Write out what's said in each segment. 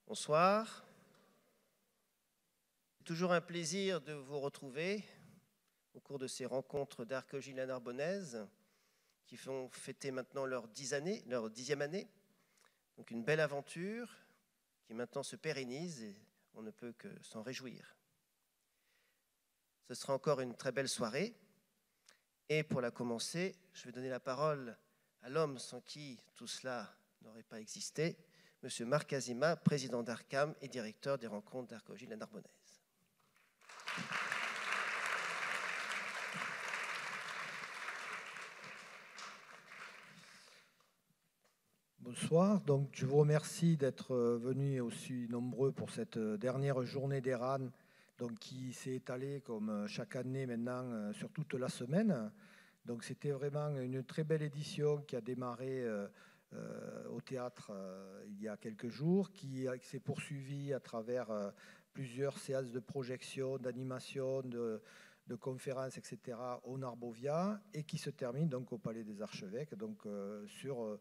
Bonsoir. C'est toujours un plaisir de vous retrouver au cours de ces rencontres d'archéologie la narbonnaise qui vont fêter maintenant leur 10e année. Donc une belle aventure qui maintenant se pérennise et on ne peut que s'en réjouir. Ce sera encore une très belle soirée. Et pour la commencer, je vais donner la parole à l'homme sans qui tout cela n'aurait pas existé, M. Marc Azima, président d'Arcam et directeur des rencontres d'archéologie la narbonnaise. Bonsoir, donc je vous remercie d'être venus aussi nombreux pour cette dernière journée d'Eran, donc qui s'est étalée comme chaque année maintenant sur toute la semaine. Donc c'était vraiment une très belle édition qui a démarré au théâtre il y a quelques jours, qui s'est poursuivie à travers plusieurs séances de projection, d'animation, de conférences, etc. au Narbovia, et qui se termine donc au Palais des Archevêques, donc sur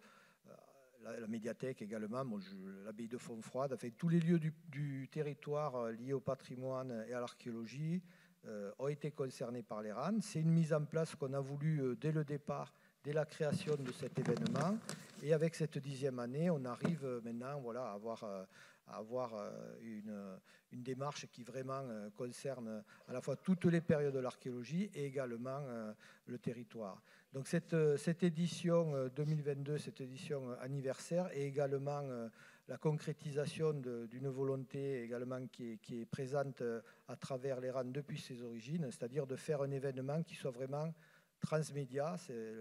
la médiathèque également, l'abbaye de Fontfroide, enfin, tous les lieux du territoire liés au patrimoine et à l'archéologie ont été concernés par l'Eran. C'est une mise en place qu'on a voulu dès le départ, dès la création de cet événement. Et avec cette 10e année, on arrive maintenant à avoir une démarche qui vraiment concerne à la fois toutes les périodes de l'archéologie et également le territoire. Donc cette édition 2022, cette édition anniversaire, est également la concrétisation d'une volonté également qui est présente à travers l'Eran depuis ses origines, c'est-à-dire de faire un événement qui soit vraiment transmédia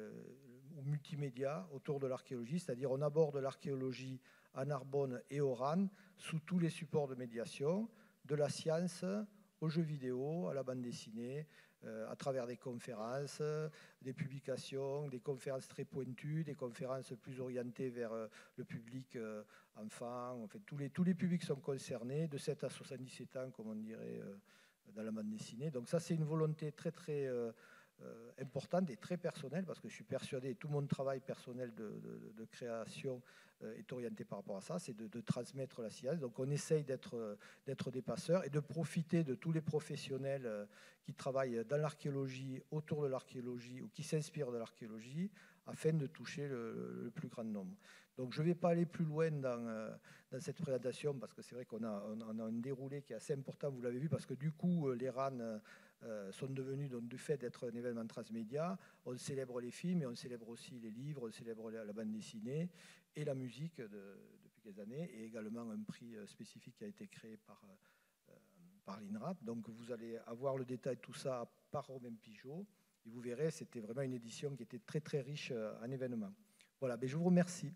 ou multimédia autour de l'archéologie, c'est-à-dire on aborde l'archéologie à Narbonne et au RAN sous tous les supports de médiation, de la science aux jeux vidéo, à la bande dessinée, à travers des conférences, des publications, des conférences très pointues, des conférences plus orientées vers le public enfant. En fait, tous les publics sont concernés, de 7 à 77 ans, comme on dirait dans la bande dessinée. Donc ça, c'est une volonté très, très importante et très personnelle, parce que je suis persuadé, tout mon travail personnel de création est orienté par rapport à ça, c'est de transmettre la science. Donc on essaye d'être des passeurs et de profiter de tous les professionnels qui travaillent dans l'archéologie, autour de l'archéologie ou qui s'inspirent de l'archéologie, afin de toucher le plus grand nombre. Donc je ne vais pas aller plus loin dans cette présentation, parce que c'est vrai qu'on a un déroulé qui est assez important, vous l'avez vu, parce que du coup les RAN sont devenus, donc, du fait d'être un événement transmédia, on célèbre les films et on célèbre aussi les livres, on célèbre la bande dessinée et la musique depuis quelques années, et également un prix spécifique qui a été créé par l'INRAP. Donc vous allez avoir le détail de tout ça par Romain Pigeot, et vous verrez, c'était vraiment une édition qui était très très riche en événements. Voilà, mais je vous remercie.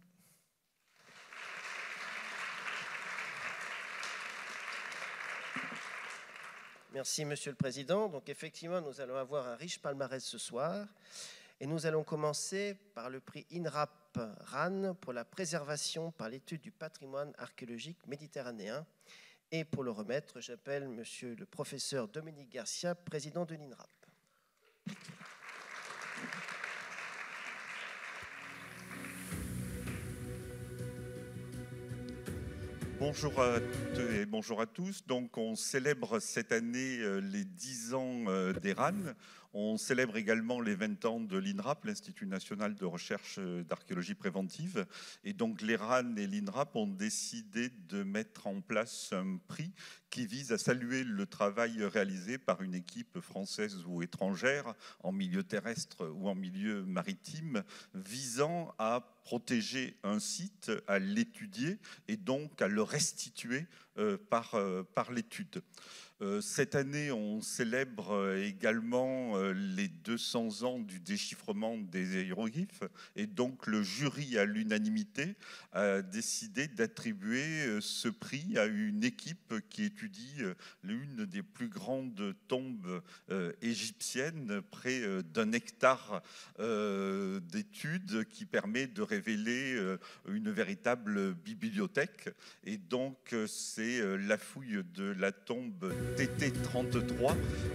Merci, Monsieur le Président. Donc, effectivement, nous allons avoir un riche palmarès ce soir. Et nous allons commencer par le prix INRAP RAN pour la préservation par l'étude du patrimoine archéologique méditerranéen. Et pour le remettre, j'appelle Monsieur le professeur Dominique Garcia, président de l'INRAP. Bonjour à toutes et bonjour à tous. Donc, on célèbre cette année les 10 ans d'Eran. On célèbre également les 20 ans de l'INRAP, l'Institut national de recherche d'archéologie préventive. Et donc, l'Eran et l'INRAP ont décidé de mettre en place un prix qui vise à saluer le travail réalisé par une équipe française ou étrangère, en milieu terrestre ou en milieu maritime, visant à protéger un site, à l'étudier et donc à le restituer par l'étude. Cette année, on célèbre également les 200 ans du déchiffrement des hiéroglyphes, et donc le jury à l'unanimité a décidé d'attribuer ce prix à une équipe qui étudie l'une des plus grandes tombes égyptiennes, près d'1 hectare d'études, qui permet de révéler une véritable bibliothèque. Et donc c'est la fouille de la tombe TT33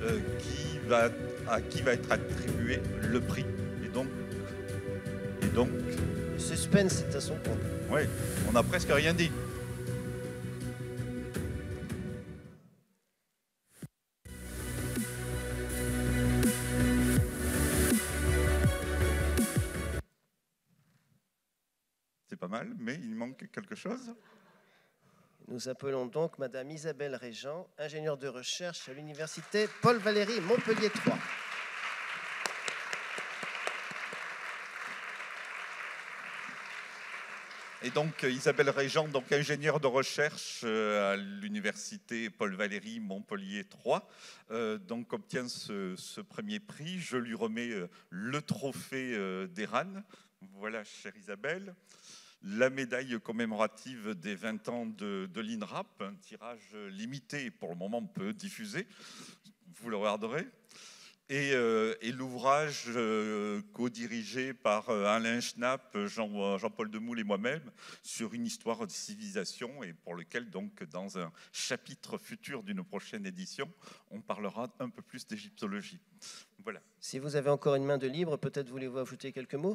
à qui va être attribué le prix. Et donc Le suspense est à son comble. ouais, on n'a presque rien dit. c'était pas mal, mais il manque quelque chose. Nous appelons donc Madame Isabelle Régent, ingénieure de recherche à l'université Paul Valéry Montpellier 3. Et donc Isabelle Régent, donc ingénieure de recherche à l'université Paul Valéry Montpellier 3, donc obtient ce premier prix. Je lui remets le trophée d'Eran. Voilà, chère Isabelle. La médaille commémorative des 20 ans de l'INRAP, un tirage limité, pour le moment peu diffusé. Vous le regarderez. Et l'ouvrage co-dirigé par Alain Schnapp, Jean-Paul Demoule et moi-même sur une histoire de civilisation et pour lequel, donc, dans un chapitre futur d'une prochaine édition, on parlera un peu plus d'égyptologie. Voilà. Si vous avez encore une main de libre, peut-être voulez-vous ajouter quelques mots ?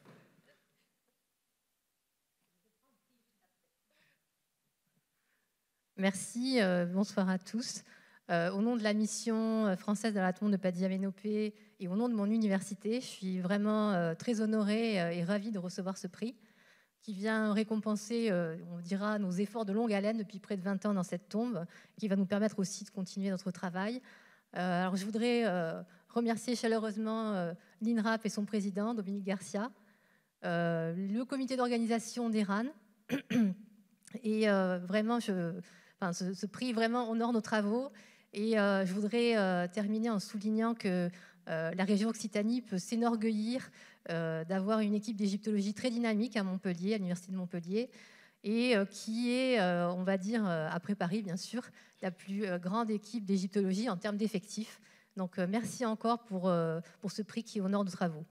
Merci, bonsoir à tous. Au nom de la mission française de la tombe de Padi-Amenopé et au nom de mon université, je suis vraiment très honorée et ravie de recevoir ce prix qui vient récompenser, on dira, nos efforts de longue haleine depuis près de 20 ans dans cette tombe, qui va nous permettre aussi de continuer notre travail. Alors je voudrais remercier chaleureusement l'INRAP et son président, Dominique Garcia, le comité d'organisation d'Eran, et vraiment, ce prix vraiment honore nos travaux. Et je voudrais terminer en soulignant que la région Occitanie peut s'enorgueillir d'avoir une équipe d'égyptologie très dynamique à Montpellier, à l'université de Montpellier, et qui est, on va dire, après Paris, bien sûr, la plus grande équipe d'égyptologie en termes d'effectifs. Donc merci encore pour ce prix qui honore nos travaux.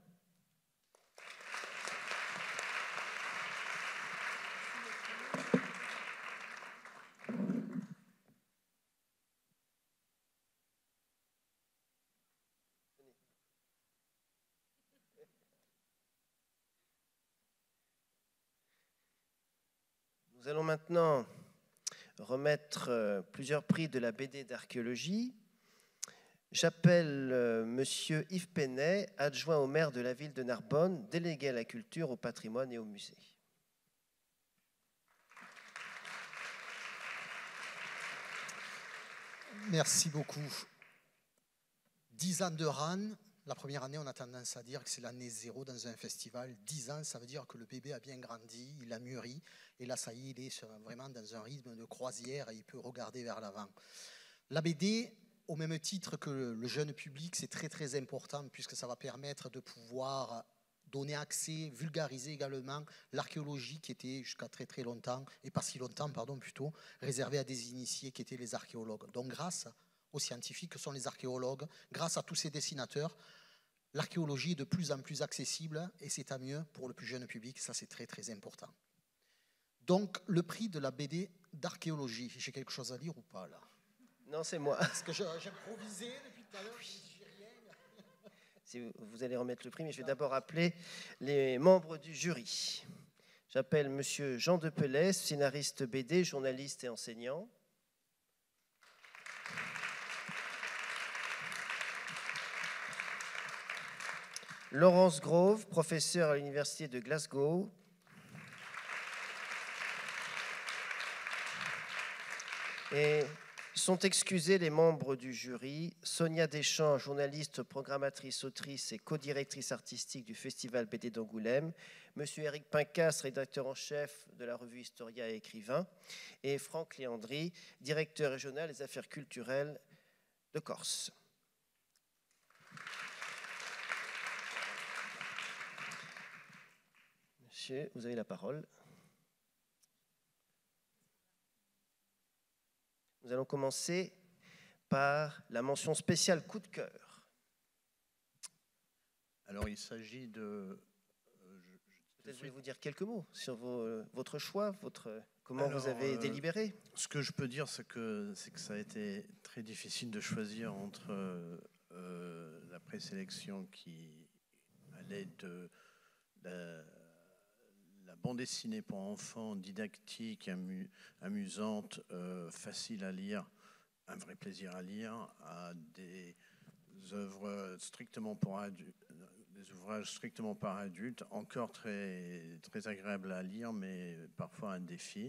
Nous allons maintenant remettre plusieurs prix de la BD d'archéologie. J'appelle Monsieur Yves Pennet, adjoint au maire de la ville de Narbonne, délégué à la culture, au patrimoine et au musée. Merci beaucoup. 10 ans de RAN. La première année, on a tendance à dire que c'est l'année zéro dans un festival. 10 ans, ça veut dire que le bébé a bien grandi, il a mûri. Et là, ça y est, il est vraiment dans un rythme de croisière et il peut regarder vers l'avant. La BD, au même titre que le jeune public, c'est très très important puisque ça va permettre de pouvoir donner accès, vulgariser également l'archéologie qui était jusqu'à très très longtemps, et pas si longtemps, pardon, plutôt, réservée à des initiés qui étaient les archéologues. Donc grâce aux scientifiques que sont les archéologues, grâce à tous ces dessinateurs, l'archéologie est de plus en plus accessible et c'est à mieux pour le plus jeune public, ça c'est très très important. Donc le prix de la BD d'archéologie, j'ai quelque chose à dire ou pas là? Non, c'est moi. Parce que j'improvisais depuis tout à l'heure, j'ai rien. Si vous allez remettre le prix, mais je vais d'abord appeler les membres du jury. J'appelle Monsieur Jean Depelès, scénariste BD, journaliste et enseignant. Laurence Grove, professeure à l'université de Glasgow. Et sont excusés les membres du jury, Sonia Deschamps, journaliste, programmatrice, autrice et co-directrice artistique du Festival BD d'Angoulême, Monsieur Éric Pincas, rédacteur en chef de la revue Historia et écrivain, et Franck Léandry, directeur régional des affaires culturelles de Corse. Monsieur, vous avez la parole. Nous allons commencer par la mention spéciale coup de cœur. Alors il s'agit de... Peut-être voulez-vous dire quelques mots sur votre choix, comment vous avez délibéré? Ce que je peux dire, c'est que ça a été très difficile de choisir entre la présélection qui allait de la bande dessinée pour enfants, didactique, amusante, facile à lire, un vrai plaisir à lire, à des œuvres strictement pour adultes, des des ouvrages strictement par adultes, encore très, très agréables à lire, mais parfois un défi.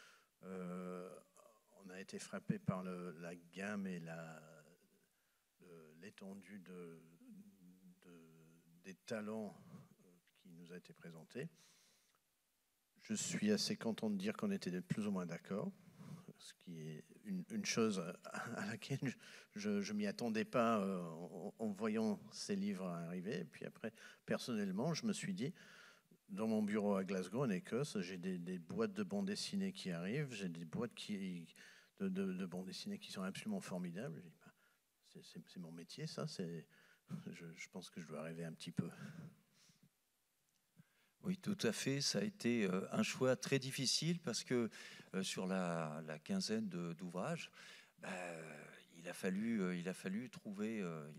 On a été frappé par la gamme et l'étendue des talents qui nous a été présenté. Je suis assez content de dire qu'on était plus ou moins d'accord, ce qui est une chose à laquelle je ne m'y attendais pas en voyant ces livres arriver. Et puis après, personnellement, je me suis dit, dans mon bureau à Glasgow, en Écosse, j'ai des boîtes de bandes dessinées qui arrivent, j'ai des boîtes de bandes dessinées qui sont absolument formidables. C'est mon métier, ça. Je pense que je dois rêver un petit peu. Oui, tout à fait. Ça a été un choix très difficile parce que sur la quinzaine d'ouvrages, il a fallu trouver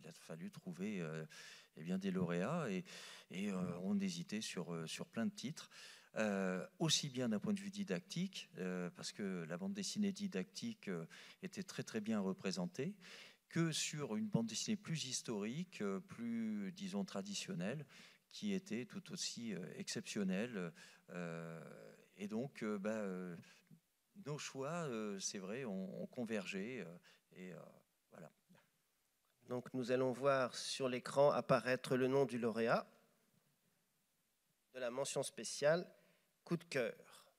eh bien, des lauréats et on hésitait sur plein de titres. Aussi bien d'un point de vue didactique, parce que la bande dessinée didactique était très très bien représentée, que sur une bande dessinée plus historique, plus, disons, traditionnelle, qui était tout aussi exceptionnelle. Et donc, nos choix, c'est vrai, ont convergé. Voilà. Donc, nous allons voir sur l'écran apparaître le nom du lauréat de la mention spéciale coup de cœur.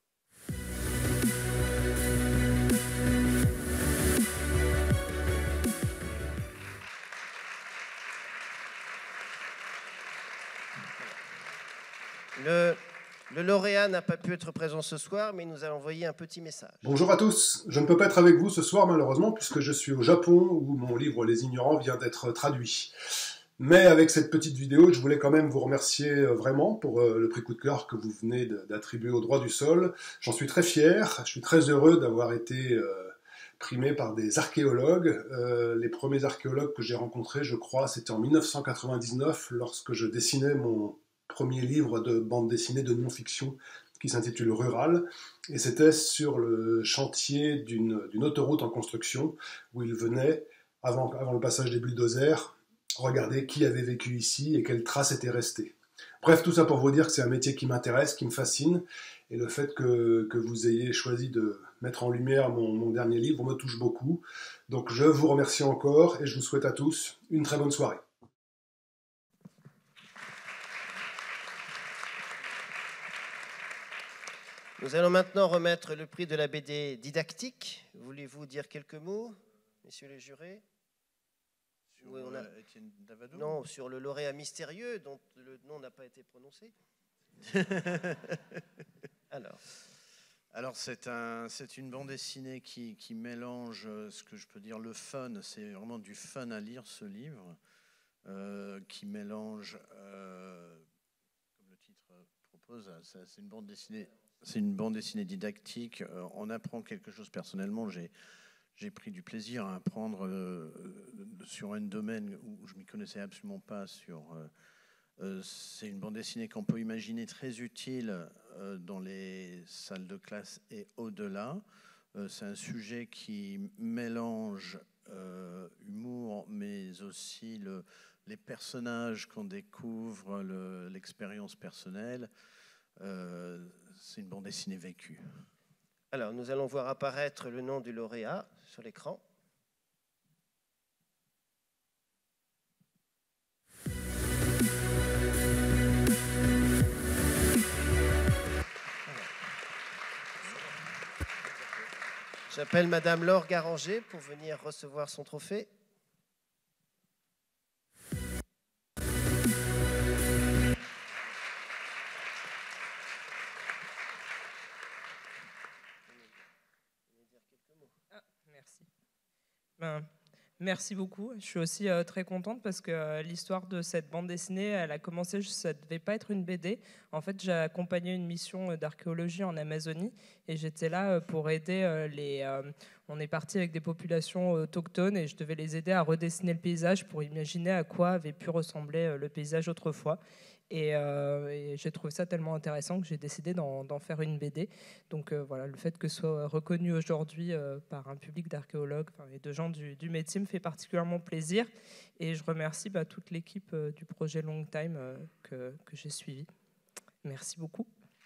Le lauréat n'a pas pu être présent ce soir, mais il nous a envoyé un petit message. Bonjour à tous, je ne peux pas être avec vous ce soir malheureusement puisque je suis au Japon où mon livre Les Ignorants vient d'être traduit. Mais avec cette petite vidéo, je voulais quand même vous remercier vraiment pour le prix coup de cœur que vous venez d'attribuer au droit du sol. J'en suis très fier, je suis très heureux d'avoir été primé par des archéologues. Les premiers archéologues que j'ai rencontrés, je crois, c'était en 1999 lorsque je dessinais mon premier livre de bande dessinée de non-fiction qui s'intitule Rural, et c'était sur le chantier d'une autoroute en construction où ils venaient, avant le passage des bulldozers, regarder qui avait vécu ici et quelles traces étaient restées. Bref, tout ça pour vous dire que c'est un métier qui m'intéresse, qui me fascine, et le fait que vous ayez choisi de mettre en lumière mon dernier livre me touche beaucoup. Donc je vous remercie encore et je vous souhaite à tous une très bonne soirée. Nous allons maintenant remettre le prix de la BD didactique. Voulez-vous dire quelques mots, messieurs les jurés? Sur Étienne Davado ? Non, sur le lauréat mystérieux dont le nom n'a pas été prononcé. Alors c'est une bande dessinée qui mélange ce que je peux dire le fun, c'est vraiment du fun à lire ce livre, qui mélange, comme le titre propose, c'est une bande dessinée. C'est une bande dessinée didactique. On apprend quelque chose personnellement. J'ai pris du plaisir à apprendre sur un domaine où je ne m'y connaissais absolument pas. C'est une bande dessinée qu'on peut imaginer très utile dans les salles de classe et au-delà. C'est un sujet qui mélange humour, mais aussi les personnages qu'on découvre, l'expérience personnelle. C'est une bande dessinée vécue. Alors, nous allons voir apparaître le nom du lauréat sur l'écran. J'appelle Madame Laure Garanger pour venir recevoir son trophée. Merci beaucoup. Je suis aussi très contente parce que l'histoire de cette bande dessinée, elle a commencé, ça ne devait pas être une BD. En fait, j'ai accompagné une mission d'archéologie en Amazonie et j'étais là pour aider on est parti avec des populations autochtones et je devais les aider à redessiner le paysage pour imaginer à quoi avait pu ressembler le paysage autrefois. Et j'ai trouvé ça tellement intéressant que j'ai décidé d'en faire une BD. Donc voilà, le fait que ce soit reconnu aujourd'hui par un public d'archéologues et de gens du métier me fait particulièrement plaisir. Et je remercie toute l'équipe du projet Long Time que j'ai suivi. Merci beaucoup.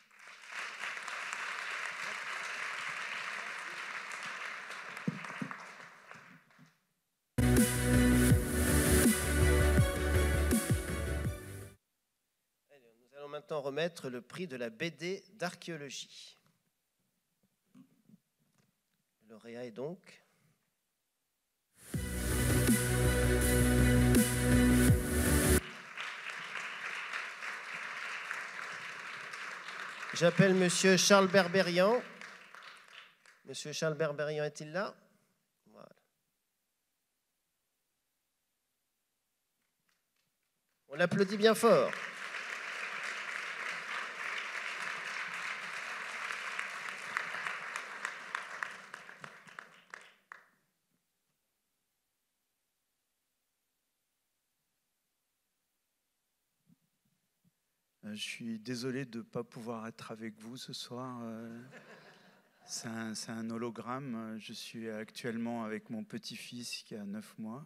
Maintenant remettre le prix de la BD d'archéologie. Le lauréat est donc j'appelle Monsieur Charles Berberian. Monsieur Charles Berberian est-il là? Voilà. On l'applaudit bien fort. Je suis désolé de ne pas pouvoir être avec vous ce soir. C'est un hologramme. Je suis actuellement avec mon petit-fils qui a 9 mois.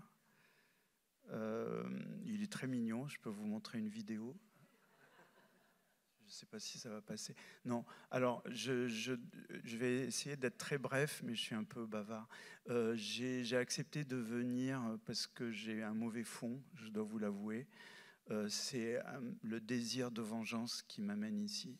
Il est très mignon. Je peux vous montrer une vidéo. Je ne sais pas si ça va passer. Non. Alors, je vais essayer d'être très bref, mais je suis un peu bavard. J'ai accepté de venir parce que j'ai un mauvais fond, je dois vous l'avouer. C'est le désir de vengeance qui m'amène ici.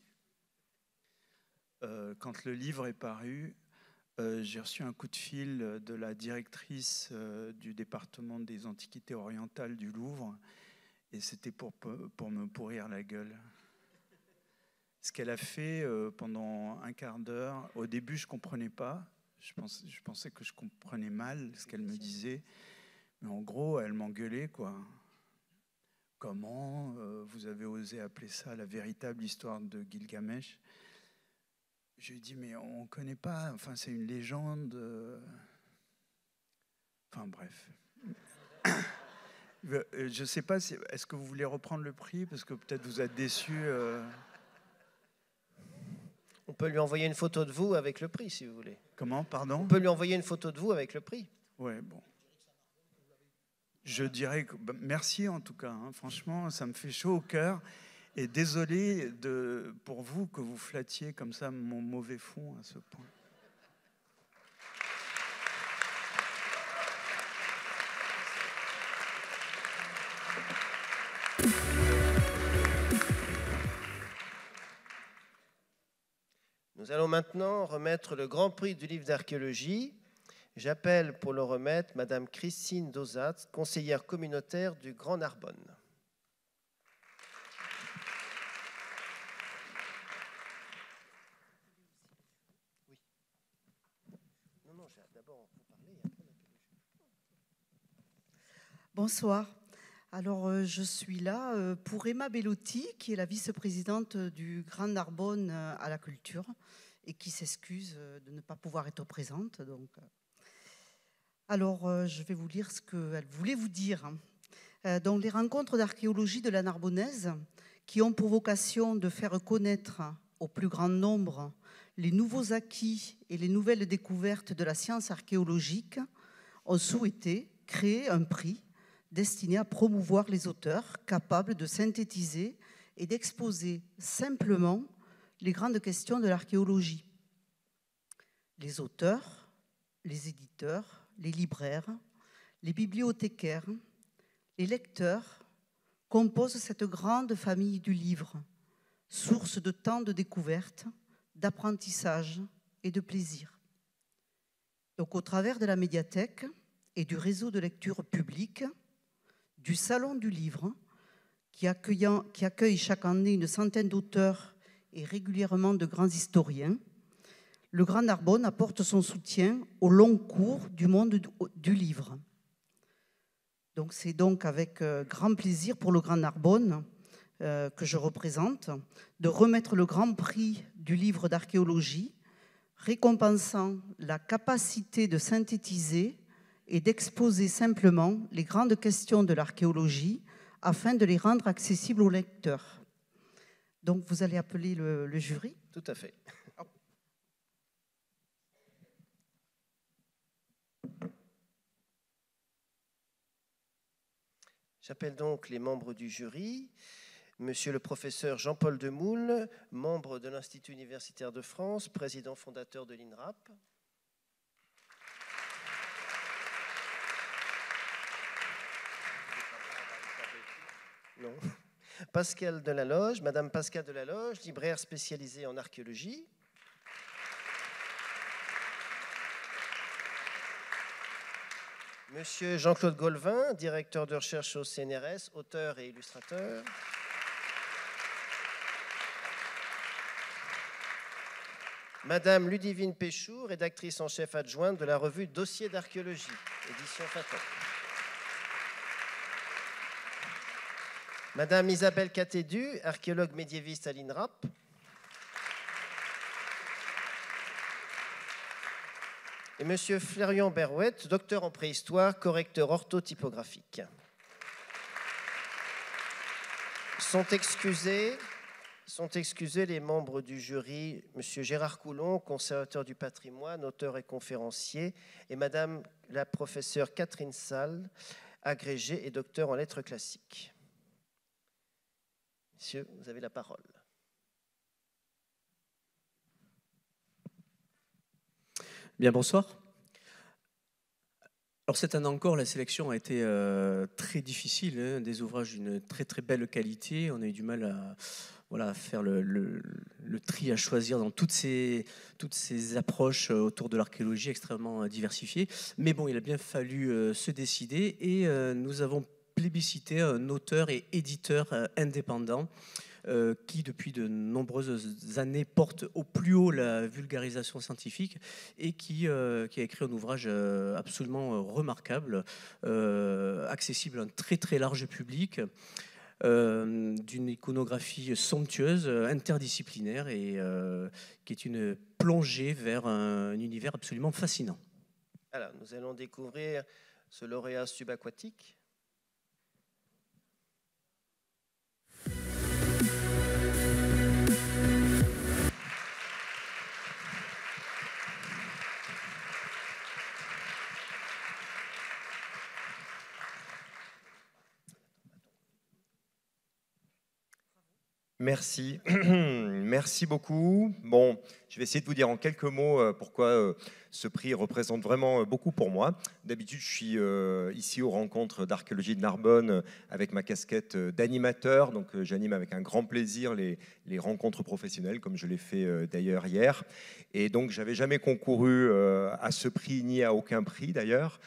Quand le livre est paru, j'ai reçu un coup de fil de la directrice du département des Antiquités orientales du Louvre, et c'était pour me pourrir la gueule. Ce qu'elle a fait pendant un quart d'heure, au début je ne comprenais pas, je pensais que je comprenais mal ce qu'elle me disait, mais en gros elle m'engueulait quoi. Comment vous avez osé appeler ça la véritable histoire de Gilgamesh? Je lui ai dit, mais on ne connaît pas, enfin c'est une légende. Enfin bref. Je ne sais pas, est-ce que vous voulez reprendre le prix? Parce que peut-être vous êtes déçus. On peut lui envoyer une photo de vous avec le prix, si vous voulez. Comment, pardon? On peut lui envoyer une photo de vous avec le prix. Ouais, bon. Je dirais que, merci en tout cas, hein, franchement, ça me fait chaud au cœur. Et désolé pour vous que vous flattiez comme ça mon mauvais fond à ce point. Nous allons maintenant remettre le Grand Prix du livre d'archéologie. J'appelle pour le remettre Madame Christine Dosat, conseillère communautaire du Grand Narbonne. Oui. Non, d'abord vous parler et après Bonsoir. Alors, je suis là pour Emma Bellotti, qui est la vice-présidente du Grand Narbonne à la culture et qui s'excuse de ne pas pouvoir être présente. Donc, alors, je vais vous lire ce qu'elle voulait vous dire. Donc, les rencontres d'archéologie de la Narbonnaise, qui ont pour vocation de faire connaître au plus grand nombre les nouveaux acquis et les nouvelles découvertes de la science archéologique, ont souhaité créer un prix destiné à promouvoir les auteurs capables de synthétiser et d'exposer simplement les grandes questions de l'archéologie. Les auteurs, les éditeurs, les libraires, les bibliothécaires, les lecteurs composent cette grande famille du livre, source de tant de découvertes, d'apprentissage et de plaisir. Donc, au travers de la médiathèque et du réseau de lecture publique, du Salon du Livre, qui accueille chaque année une centaine d'auteurs et régulièrement de grands historiens, le Grand Narbonne apporte son soutien au long cours du monde du livre. Donc, c'est donc avec grand plaisir pour le Grand Narbonne que je représente de remettre le Grand Prix du livre d'archéologie, récompensant la capacité de synthétiser et d'exposer simplement les grandes questions de l'archéologie afin de les rendre accessibles aux lecteurs. Donc vous allez appeler le jury. Tout à fait. J'appelle donc les membres du jury. Monsieur le professeur Jean-Paul Demoule, membre de l'Institut universitaire de France, président fondateur de l'INRAP. Non. Pascal Delaloge, Madame Pascal Delaloge, libraire spécialisée en archéologie. Monsieur Jean-Claude Golvin, directeur de recherche au CNRS, auteur et illustrateur. Madame Ludivine Péchou, rédactrice en chef adjointe de la revue Dossier d'archéologie, édition Faton. Madame Isabelle Catédu, archéologue médiéviste à l'INRAP. Et Monsieur Florian Berouette, docteur en préhistoire, correcteur orthotypographique. Sont excusés les membres du jury, Monsieur Gérard Coulon, conservateur du patrimoine, auteur et conférencier, et Madame la professeure Catherine Salle, agrégée et docteur en lettres classiques. Monsieur, vous avez la parole. Bien, bonsoir. Alors cette année encore, la sélection a été très difficile, hein, des ouvrages d'une très très belle qualité. On a eu du mal à faire le tri, à choisir dans toutes ces approches autour de l'archéologie extrêmement diversifiées. Mais bon, il a bien fallu se décider et nous avons plébiscité un auteur et éditeur indépendant qui, depuis de nombreuses années, porte au plus haut la vulgarisation scientifique et qui a écrit un ouvrage absolument remarquable, accessible à un très très large public, d'une iconographie somptueuse, interdisciplinaire et qui est une plongée vers un univers absolument fascinant. Alors, nous allons découvrir ce lauréat subaquatique. Merci. Merci beaucoup. Bon, je vais essayer de vous dire en quelques mots pourquoi ce prix représente vraiment beaucoup pour moi. D'habitude, je suis ici aux rencontres d'archéologie de Narbonne avec ma casquette d'animateur. Donc, j'anime avec un grand plaisir les rencontres professionnelles, comme je l'ai fait d'ailleurs hier. Et donc, j'avais jamais concouru à ce prix ni à aucun prix d'ailleurs.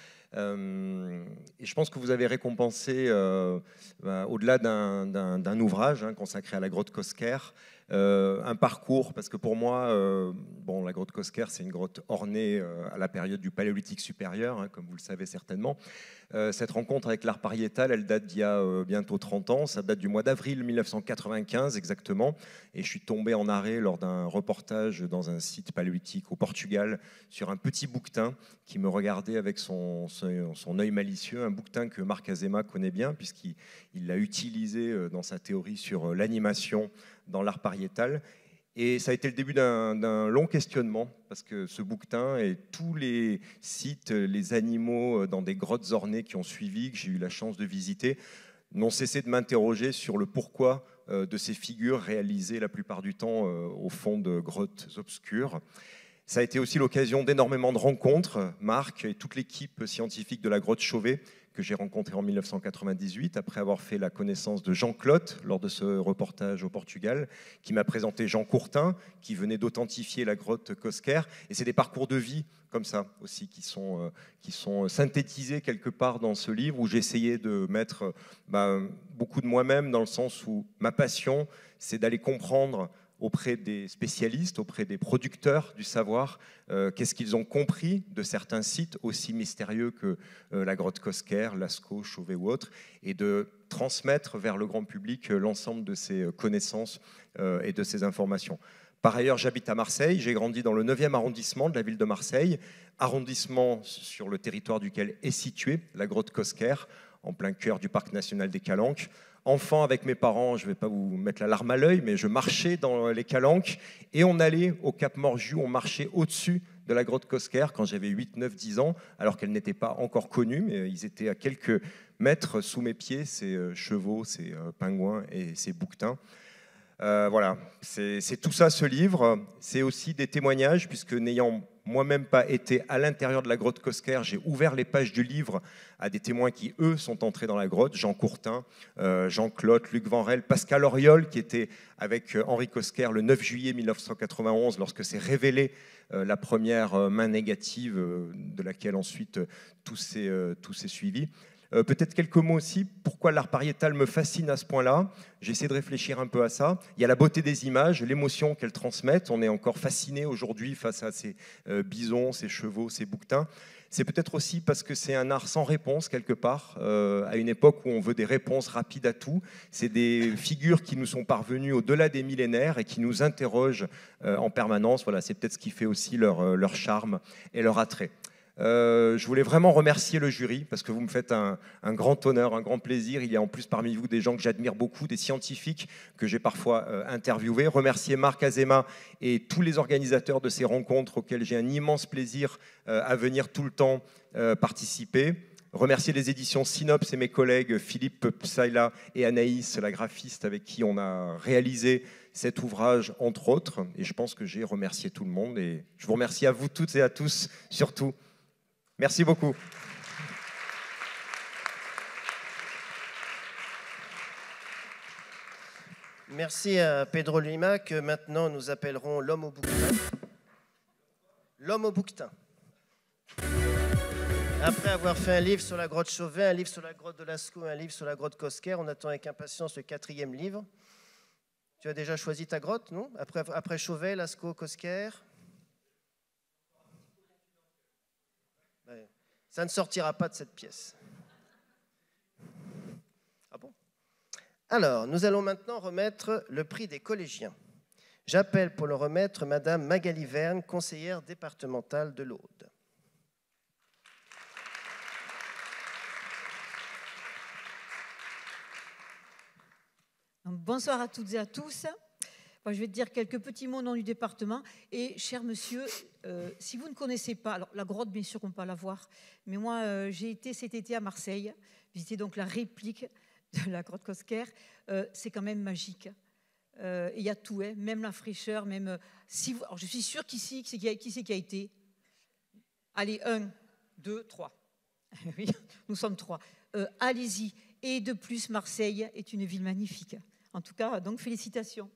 Et je pense que vous avez récompensé, au-delà d'un ouvrage consacré à la grotte Cosquer, un parcours, parce que pour moi, la grotte Cosquer, c'est une grotte ornée à la période du Paléolithique supérieur, comme vous le savez certainement. Cette rencontre avec l'art pariétal, elle date d'il y a bientôt 30 ans, ça date du mois d'avril 1995 exactement, et je suis tombé en arrêt lors d'un reportage dans un site paléolithique au Portugal sur un petit bouquetin qui me regardait avec son œil malicieux, un bouquetin que Marc Azema connaît bien puisqu'il l'a utilisé dans sa théorie sur l'animation dans l'art pariétal. Et ça a été le début d'un long questionnement, parce que ce bouquetin et tous les sites, les animaux dans des grottes ornées qui ont suivi, que j'ai eu la chance de visiter, n'ont cessé de m'interroger sur le pourquoi de ces figures réalisées la plupart du temps au fond de grottes obscures. Ça a été aussi l'occasion d'énormément de rencontres. Marc et toute l'équipe scientifique de la grotte Chauvet, que j'ai rencontré en 1998, après avoir fait la connaissance de Jean Clotte lors de ce reportage au Portugal, qui m'a présenté Jean Courtin, qui venait d'authentifier la grotte Cosquer. Et c'est des parcours de vie comme ça aussi qui sont synthétisés quelque part dans ce livre, où j'ai essayé de mettre beaucoup de moi-même, dans le sens où ma passion, c'est d'aller comprendre auprès des spécialistes, auprès des producteurs du savoir, qu'est-ce qu'ils ont compris de certains sites aussi mystérieux que la grotte Cosquer, Lascaux, Chauvet ou autres, et de transmettre vers le grand public l'ensemble de ces connaissances et de ces informations. Par ailleurs, j'habite à Marseille, j'ai grandi dans le 9e arrondissement de la ville de Marseille, arrondissement sur le territoire duquel est située la grotte Cosquer, en plein cœur du parc national des Calanques. enfant avec mes parents, je ne vais pas vous mettre la larme à l'œil, mais je marchais dans les calanques et on allait au Cap Morgiou, on marchait au-dessus de la grotte Cosquer quand j'avais 8, 9, 10 ans, alors qu'elle n'était pas encore connue, mais ils étaient à quelques mètres sous mes pieds, ces chevaux, ces pingouins et ces bouquetins. Voilà, c'est tout ça ce livre. C'est aussi des témoignages, puisque n'ayant moi-même pas été à l'intérieur de la grotte Cosquer, j'ai ouvert les pages du livre à des témoins qui, eux, sont entrés dans la grotte. Jean Courtin, Jean Clotte, Luc Vanrel, Pascal Auriol, qui était avec Henri Cosquer le 9 juillet 1991, lorsque s'est révélée la première main négative, de laquelle ensuite tout s'est suivi. Peut-être quelques mots aussi, pourquoi l'art pariétal me fascine à ce point-là. J'ai essayé de réfléchir un peu à ça. Il y a la beauté des images, l'émotion qu'elles transmettent. On est encore fasciné aujourd'hui face à ces bisons, ces chevaux, ces bouquetins. C'est peut-être aussi parce que c'est un art sans réponse quelque part, à une époque où on veut des réponses rapides à tout. C'est des figures qui nous sont parvenues au-delà des millénaires et qui nous interrogent en permanence. Voilà, c'est peut-être ce qui fait aussi leur charme et leur attrait. Je voulais vraiment remercier le jury parce que vous me faites un grand honneur, un grand plaisir. Il y a en plus parmi vous des gens que j'admire beaucoup, des scientifiques que j'ai parfois interviewés. Remercier Marc Azéma et tous les organisateurs de ces rencontres auxquelles j'ai un immense plaisir à venir tout le temps participer. Remercier les éditions Synops et mes collègues Philippe Psaila et Anaïs, la graphiste avec qui on a réalisé cet ouvrage, entre autres. Et je pense que j'ai remercié tout le monde. Et je vous remercie à vous toutes et à tous, surtout. Merci beaucoup. Merci à Pedro Lima, que maintenant nous appellerons l'homme au bouquetin. L'homme au bouquetin. Après avoir fait un livre sur la grotte Chauvet, un livre sur la grotte de Lascaux, un livre sur la grotte Cosquer, on attend avec impatience le 4e livre. Tu as déjà choisi ta grotte, non? Après Chauvet, Lascaux, Cosquer. Ça ne sortira pas de cette pièce. Ah bon? Alors, nous allons maintenant remettre le prix des collégiens. J'appelle pour le remettre Madame Magali Verne, conseillère départementale de l'Aude. Bonsoir à toutes et à tous. Moi, je vais te dire quelques petits mots au nom du département. Et, cher monsieur, si vous ne connaissez pas, alors la grotte, bien sûr, on peut la voir, mais moi, j'ai été cet été à Marseille, visiter donc la réplique de la grotte Cosquer. C'est quand même magique. Il y a tout, hein, même la fraîcheur, même... si vous, alors, je suis sûre qu'ici, qui c'est qui a été? Allez, 1, 2, 3. Oui, nous sommes 3. Allez-y. Et de plus, Marseille est une ville magnifique. En tout cas, donc, félicitations.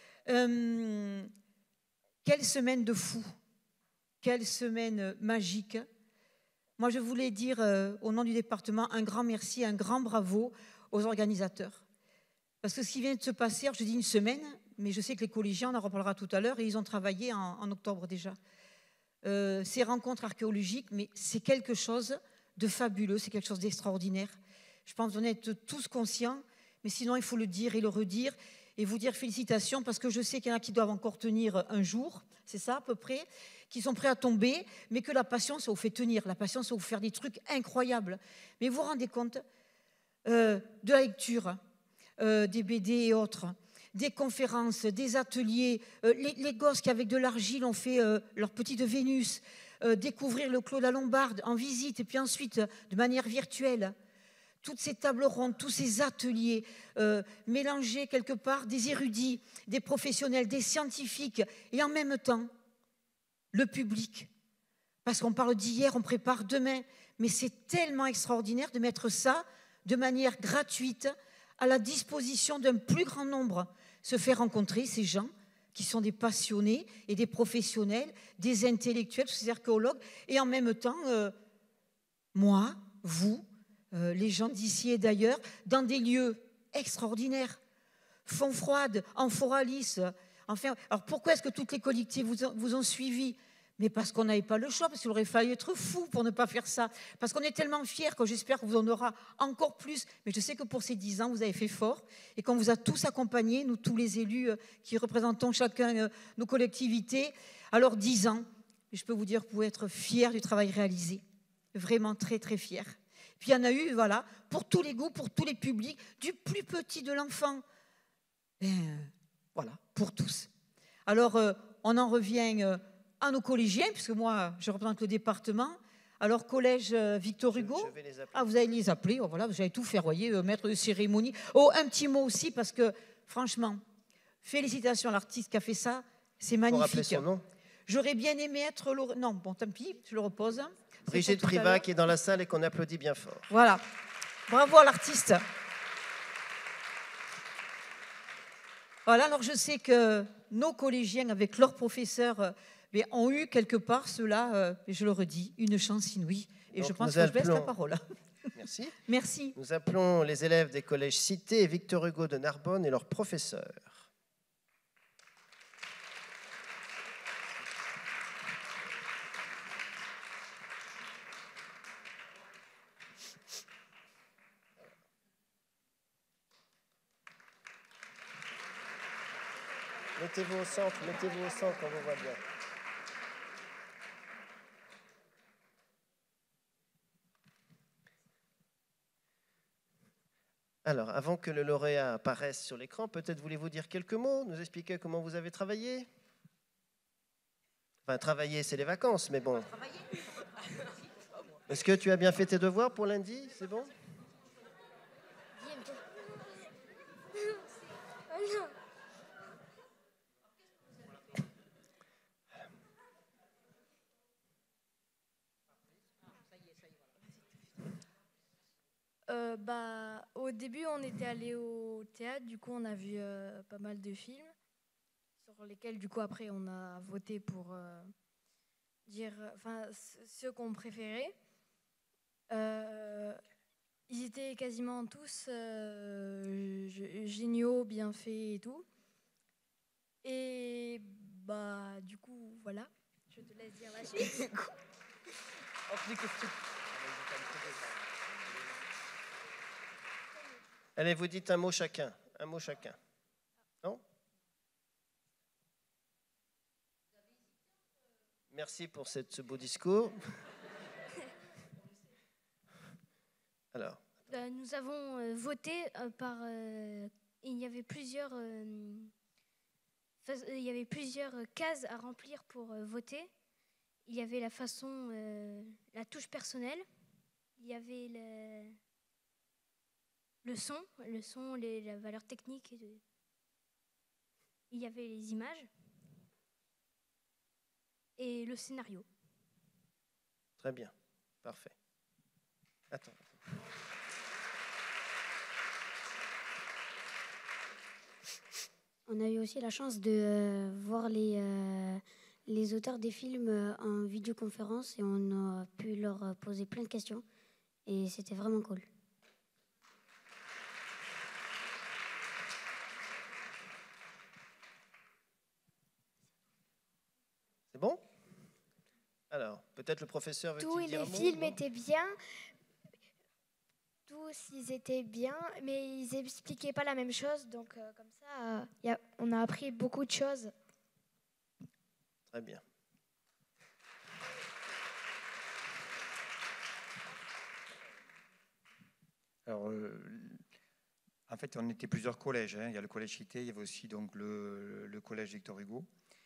Quelle semaine de fou, quelle semaine magique. Moi, je voulais dire au nom du département un grand merci, un grand bravo aux organisateurs. Parce que ce qui vient de se passer, alors je dis une semaine, mais je sais que les collégiens, on en reparlera tout à l'heure, et ils ont travaillé en octobre déjà. Ces rencontres archéologiques, mais c'est quelque chose de fabuleux, c'est quelque chose d'extraordinaire. Je pense qu'on est tous conscients, mais sinon il faut le dire et le redire. Et vous dire félicitations, parce que je sais qu'il y en a qui doivent encore tenir un jour, c'est ça à peu près, qui sont prêts à tomber, mais que la passion, ça vous fait tenir, la passion, ça vous fait faire des trucs incroyables. Mais vous vous rendez compte de la lecture, des BD et autres, des conférences, des ateliers, les gosses qui avec de l'argile ont fait leur petite Vénus, découvrir le Clos de la Lombarde en visite, et puis ensuite de manière virtuelle. Toutes ces tables rondes, tous ces ateliers, mélanger quelque part des érudits, des professionnels, des scientifiques, et en même temps, le public. Parce qu'on parle d'hier, on prépare demain, mais c'est tellement extraordinaire de mettre ça de manière gratuite à la disposition d'un plus grand nombre. Se faire rencontrer ces gens qui sont des passionnés et des professionnels, des intellectuels, ces archéologues, et en même temps, moi, vous, les gens d'ici et d'ailleurs, dans des lieux extraordinaires. Fontfroide, Amphoralis. Enfin, alors pourquoi est-ce que toutes les collectivités vous ont suivi? Mais parce qu'on n'avait pas le choix, parce qu'il aurait fallu être fou pour ne pas faire ça. Parce qu'on est tellement fiers que j'espère qu'on vous en aura encore plus. Mais je sais que pour ces 10 ans, vous avez fait fort et qu'on vous a tous accompagnés, nous tous les élus qui représentons chacun nos collectivités. Alors 10 ans, je peux vous dire que vous pouvez être fiers du travail réalisé. Vraiment très très fiers. Puis il y en a eu, voilà, pour tous les goûts, pour tous les publics, du plus petit de l'enfant. Voilà, pour tous. Alors, on en revient à nos collégiens, puisque moi, je représente le département. Alors, collège Victor Hugo. Je vais les appeler. Ah, vous allez les appeler, oh, voilà, vous allez tout faire, voyez, maître de cérémonie. Oh, un petit mot aussi, parce que, franchement, félicitations à l'artiste qui a fait ça, c'est magnifique. Pour rappeler son nom. J'aurais bien aimé être... Non, bon, tant pis, je le repose. Brigitte Privat qui est dans la salle et qu'on applaudit bien fort. Voilà, bravo à l'artiste. Voilà, alors je sais que nos collégiens, avec leurs professeurs, ont eu quelque part, ceux-là, je le redis, une chance inouïe. Et Donc, je pense que je baisse la parole. Merci. Merci. Nous appelons les élèves des collèges Cité et Victor Hugo de Narbonne et leurs professeurs. Mettez-vous au centre, on vous voit bien. Alors, avant que le lauréat apparaisse sur l'écran, peut-être voulez-vous dire quelques mots, nous expliquer comment vous avez travaillé? Enfin, travailler, c'est les vacances, mais bon. Est-ce que tu as bien fait tes devoirs pour lundi? C'est bon? Au début, on était allé au théâtre, du coup, on a vu pas mal de films sur lesquels, du coup, après, on a voté pour dire, ceux qu'on préférait. Ils étaient quasiment tous géniaux, bien faits et tout. Et du coup, voilà, je te laisse dire la suite. Allez, vous dites un mot chacun. Un mot chacun. Non? Merci pour ce beau discours. Alors. Nous avons voté par... il y avait plusieurs cases à remplir pour voter. Il y avait la façon, la touche personnelle. Il y avait le son, la valeur technique. Il y avait les images et le scénario. Très bien, parfait. Attends. On a eu aussi la chance de voir les auteurs des films en vidéoconférence et on a pu leur poser plein de questions et c'était vraiment cool. C'est bon? Alors, peut-être le professeur veut-il Tous dire un les mot? films étaient bien. Tous, ils étaient bien, mais ils n'expliquaient pas la même chose. Donc, comme ça, on a appris beaucoup de choses. Très bien. Alors, en fait, on était plusieurs collèges. Il y a le collège Cité, il y avait aussi donc, le collège Victor Hugo.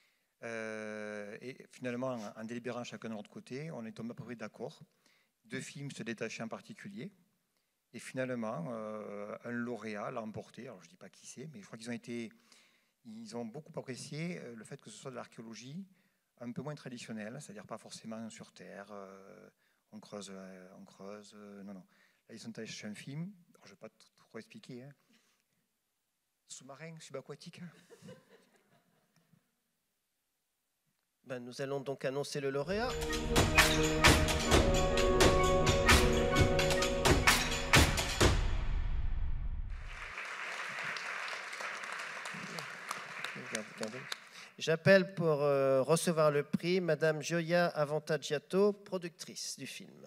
Et finalement, en délibérant chacun de notre côté, on est tombé à peu près d'accord. 2 films se détachaient en particulier. Et finalement, un lauréat l'a emporté. Alors, je ne dis pas qui c'est, mais je crois ils ont beaucoup apprécié le fait que ce soit de l'archéologie un peu moins traditionnelle, c'est-à-dire pas forcément sur Terre, on creuse. Non. Là, ils sont allés chercher un film. Alors, je ne vais pas trop expliquer. Hein. Sous-marin, subaquatique. Nous allons donc annoncer le lauréat. J'appelle pour recevoir le prix Madame Gioia Avantaggiato, productrice du film.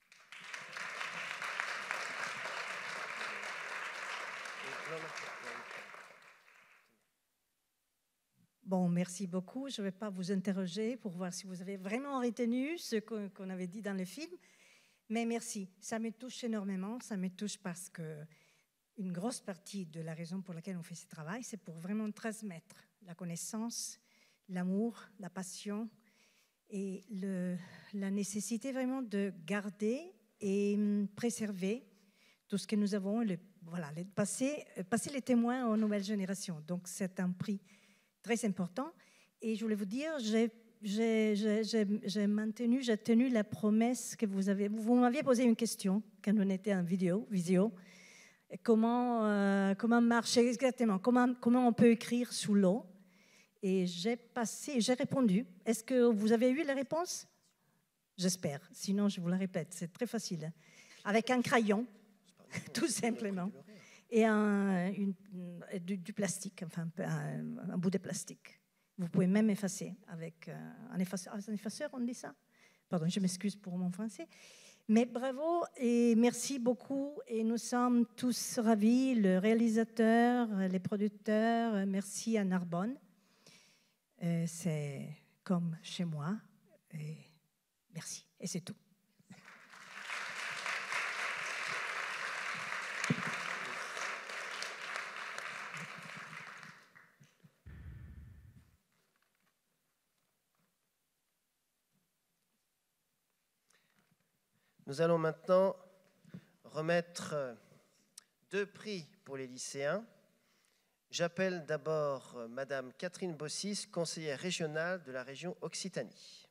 Bon, merci beaucoup. Je ne vais pas vous interroger pour voir si vous avez vraiment retenu ce qu'on avait dit dans le film. Mais merci, ça me touche énormément. Ça me touche parce que une grosse partie de la raison pour laquelle on fait ce travail, c'est pour vraiment transmettre la connaissance, l'amour, la passion et la nécessité vraiment de garder et préserver tout ce que nous avons, passer les témoins aux nouvelles générations. Donc c'est un prix très important. Et je voulais vous dire, j'ai tenu la promesse que vous m'aviez posé une question quand on était en visio. Comment marche exactement, comment on peut écrire sous l'eau. Et j'ai répondu. Est-ce que vous avez eu la réponse? J'espère, sinon je vous la répète, c'est très facile. Avec un crayon, tout simplement, et du plastique, enfin un bout de plastique. Vous pouvez même effacer avec un effaceur, on dit ça? Pardon, je m'excuse pour mon français. Mais bravo et merci beaucoup. Et nous sommes tous ravis, le réalisateur, les producteurs. Merci à Narbonne. C'est comme chez moi. Et merci. Et c'est tout. Nous allons maintenant remettre 2 prix pour les lycéens. J'appelle d'abord Madame Catherine Bossis, conseillère régionale de la région Occitanie.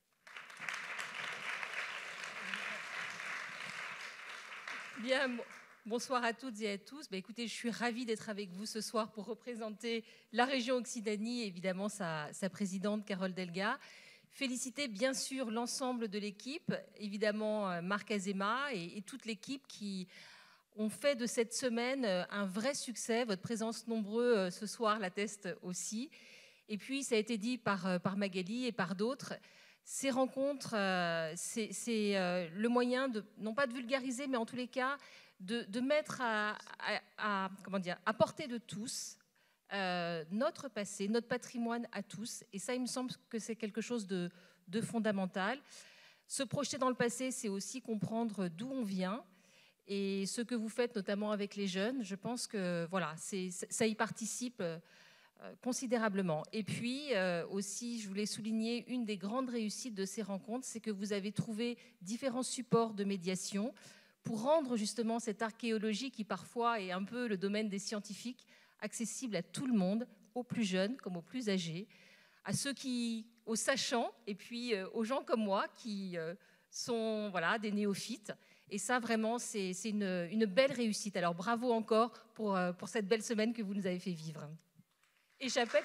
Bien, bonsoir à toutes et à tous. Écoutez, je suis ravie d'être avec vous ce soir pour représenter la région Occitanie et évidemment sa présidente Carole Delga. Féliciter bien sûr l'ensemble de l'équipe, évidemment Marc Azema et toute l'équipe qui ont fait de cette semaine un vrai succès. Votre présence nombreux ce soir l'atteste aussi. Et puis, ça a été dit par Magali et par d'autres, ces rencontres, c'est le moyen, non pas de vulgariser, mais en tous les cas, de mettre à portée de tous notre passé, notre patrimoine à tous. Et ça, il me semble que c'est quelque chose de fondamental. Se projeter dans le passé, c'est aussi comprendre d'où on vient. Et ce que vous faites, notamment avec les jeunes, je pense que voilà, ça y participe considérablement. Et puis aussi, je voulais souligner une des grandes réussites de ces rencontres, c'est que vous avez trouvé différents supports de médiation pour rendre justement cette archéologie qui parfois est un peu le domaine des scientifiques accessible à tout le monde, aux plus jeunes comme aux plus âgés, aux sachants et puis aux gens comme moi qui sont des néophytes. Et ça, vraiment, c'est une belle réussite. Alors, bravo encore pour cette belle semaine que vous nous avez fait vivre. Et j'appelle...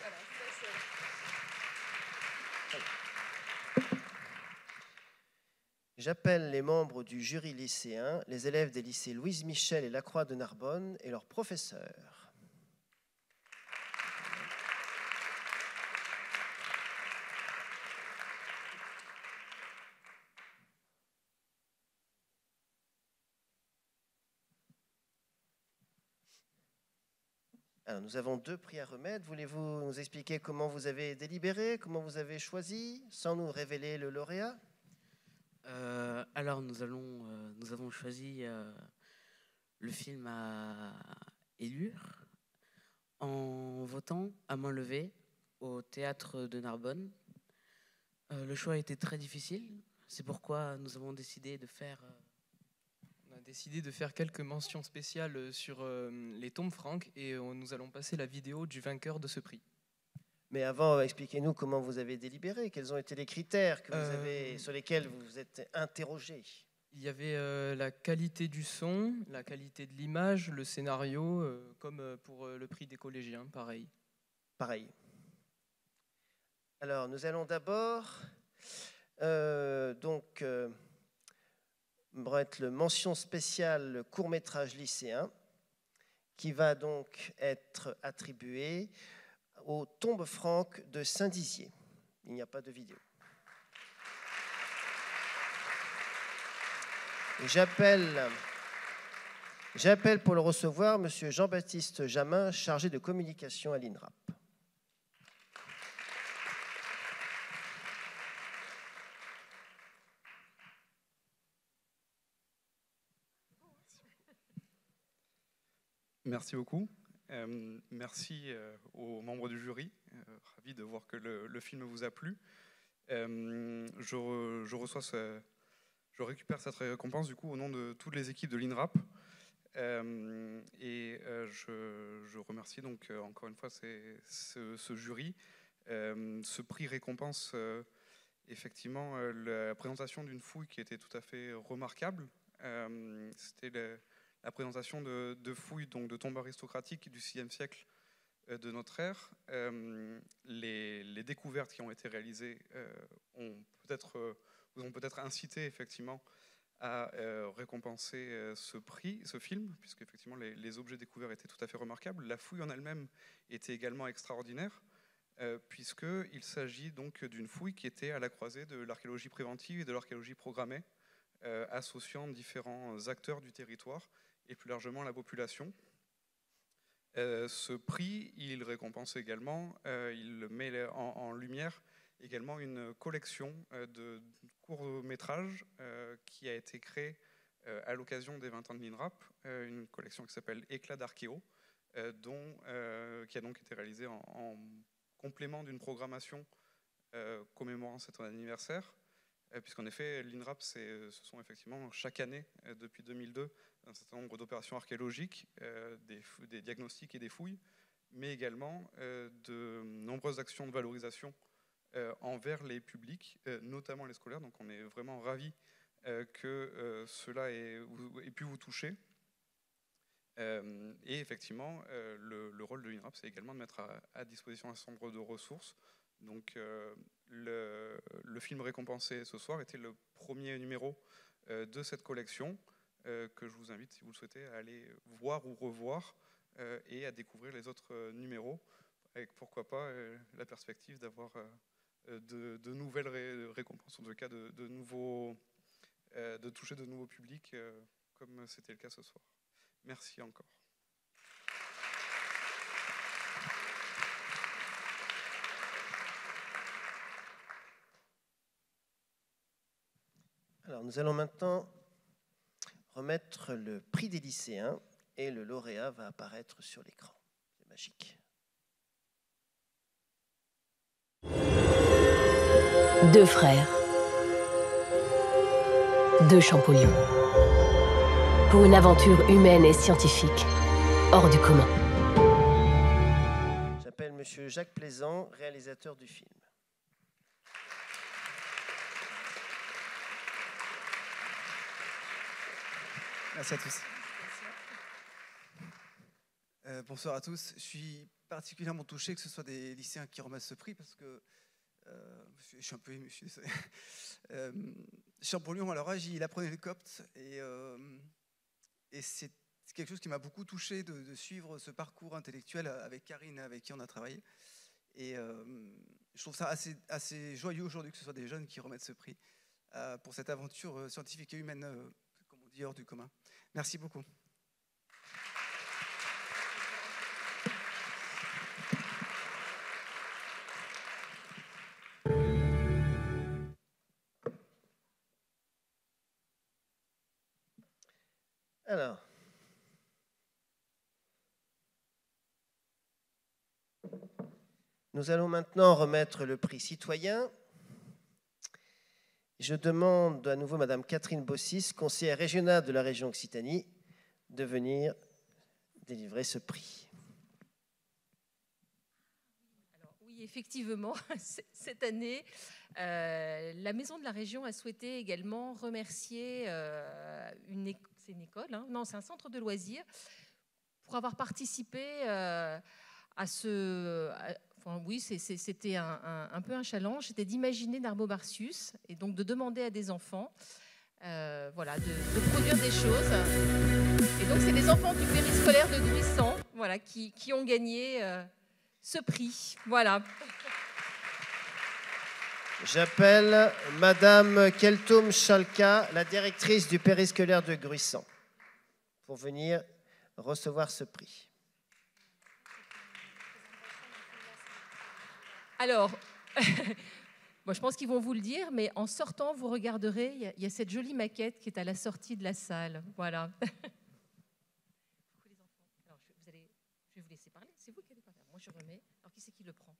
J'appelle les membres du jury lycéen, les élèves des lycées Louise Michel et Lacroix de Narbonne et leurs professeurs. Alors, nous avons 2 prix à remettre. Voulez-vous nous expliquer comment vous avez délibéré, comment vous avez choisi, sans nous révéler le lauréat? Alors, nous avons choisi le film à élire en votant à main levée au théâtre de Narbonne. Le choix a été très difficile. C'est pourquoi nous avons décidé de faire... On a décidé de faire quelques mentions spéciales sur les tombes franques et nous allons passer la vidéo du vainqueur de ce prix. Mais avant, expliquez-nous comment vous avez délibéré, quels ont été les critères sur lesquels vous vous êtes interrogé. Il y avait la qualité du son, la qualité de l'image, le scénario, comme pour le prix des collégiens, pareil. Pareil. Alors, nous allons d'abord être le mention spéciale court-métrage lycéen qui va donc être attribué aux tombes franques de Saint-Dizier. Il n'y a pas de vidéo. J'appelle pour le recevoir M. Jean-Baptiste Jamin, chargé de communication à l'INRAP. Merci beaucoup. Merci aux membres du jury. Ravi de voir que le film vous a plu. Je récupère cette récompense du coup au nom de toutes les équipes de l'INRAP. Je remercie donc encore une fois ce jury. Ce prix récompense effectivement la présentation d'une fouille qui était tout à fait remarquable. C'était la présentation de fouilles donc de tombes aristocratiques du VIe siècle de notre ère. Les découvertes qui ont été réalisées vous ont peut-être incité effectivement à récompenser ce film, puisque effectivement les objets découverts étaient tout à fait remarquables. La fouille en elle-même était également extraordinaire, puisqu'il s'agit donc d'une fouille qui était à la croisée de l'archéologie préventive et de l'archéologie programmée, associant différents acteurs du territoire et plus largement la population. Ce prix, il récompense également, il met en lumière également une collection de courts-métrages qui a été créée à l'occasion des 20 ans de l'INRAP, une collection qui s'appelle Éclat d'archéo, qui a donc été réalisée en complément d'une programmation commémorant cet anniversaire, puisqu'en effet l'INRAP ce sont effectivement chaque année depuis 2002 un certain nombre d'opérations archéologiques, des diagnostics et des fouilles, mais également de nombreuses actions de valorisation envers les publics, notamment les scolaires. Donc on est vraiment ravis que cela ait pu vous toucher. Et effectivement, le rôle de l'INRAP, c'est également de mettre à disposition un certain nombre de ressources. Donc le film récompensé ce soir était le premier numéro de cette collection, que je vous invite, si vous le souhaitez, à aller voir ou revoir et à découvrir les autres numéros, avec pourquoi pas la perspective d'avoir de nouvelles récompenses, en tout cas de toucher de nouveaux publics, comme c'était le cas ce soir. Merci encore. Alors, nous allons maintenant remettre le prix des lycéens et le lauréat va apparaître sur l'écran. C'est magique. Deux frères, deux Champollion, pour une aventure humaine et scientifique hors du commun. J'appelle Monsieur Jacques Plaisant, réalisateur du film. Merci à tous. Bonsoir à tous. Je suis particulièrement touché que ce soit des lycéens qui remettent ce prix parce que je suis un peu ému. Champollion, à leur âge, il apprenait le copte et c'est quelque chose qui m'a beaucoup touché de suivre ce parcours intellectuel avec Karine, avec qui on a travaillé. Et je trouve ça assez joyeux aujourd'hui que ce soit des jeunes qui remettent ce prix pour cette aventure scientifique et humaine, comme on dit, hors du commun. Merci beaucoup. Alors, nous allons maintenant remettre le prix citoyen. Je demande à nouveau Madame Catherine Bossis, conseillère régionale de la région Occitanie, de venir délivrer ce prix. Alors, oui, effectivement, cette année, la Maison de la Région a souhaité également remercier c'est une école, hein, non, c'est un centre de loisirs, pour avoir participé à ce... oui, c'était un peu un challenge, c'était d'imaginer Narbobarcius et donc de demander à des enfants voilà, de produire des choses. Et donc, c'est les enfants du périscolaire de Gruissant voilà, qui ont gagné ce prix. Voilà. J'appelle Madame Keltoum Chalka, la directrice du périscolaire de Gruissant, pour venir recevoir ce prix. Alors, bon, je pense qu'ils vont vous le dire, mais en sortant, vous regarderez, il y a cette jolie maquette qui est à la sortie de la salle. Voilà. Alors, je remets. Alors, qui c'est qui le prend?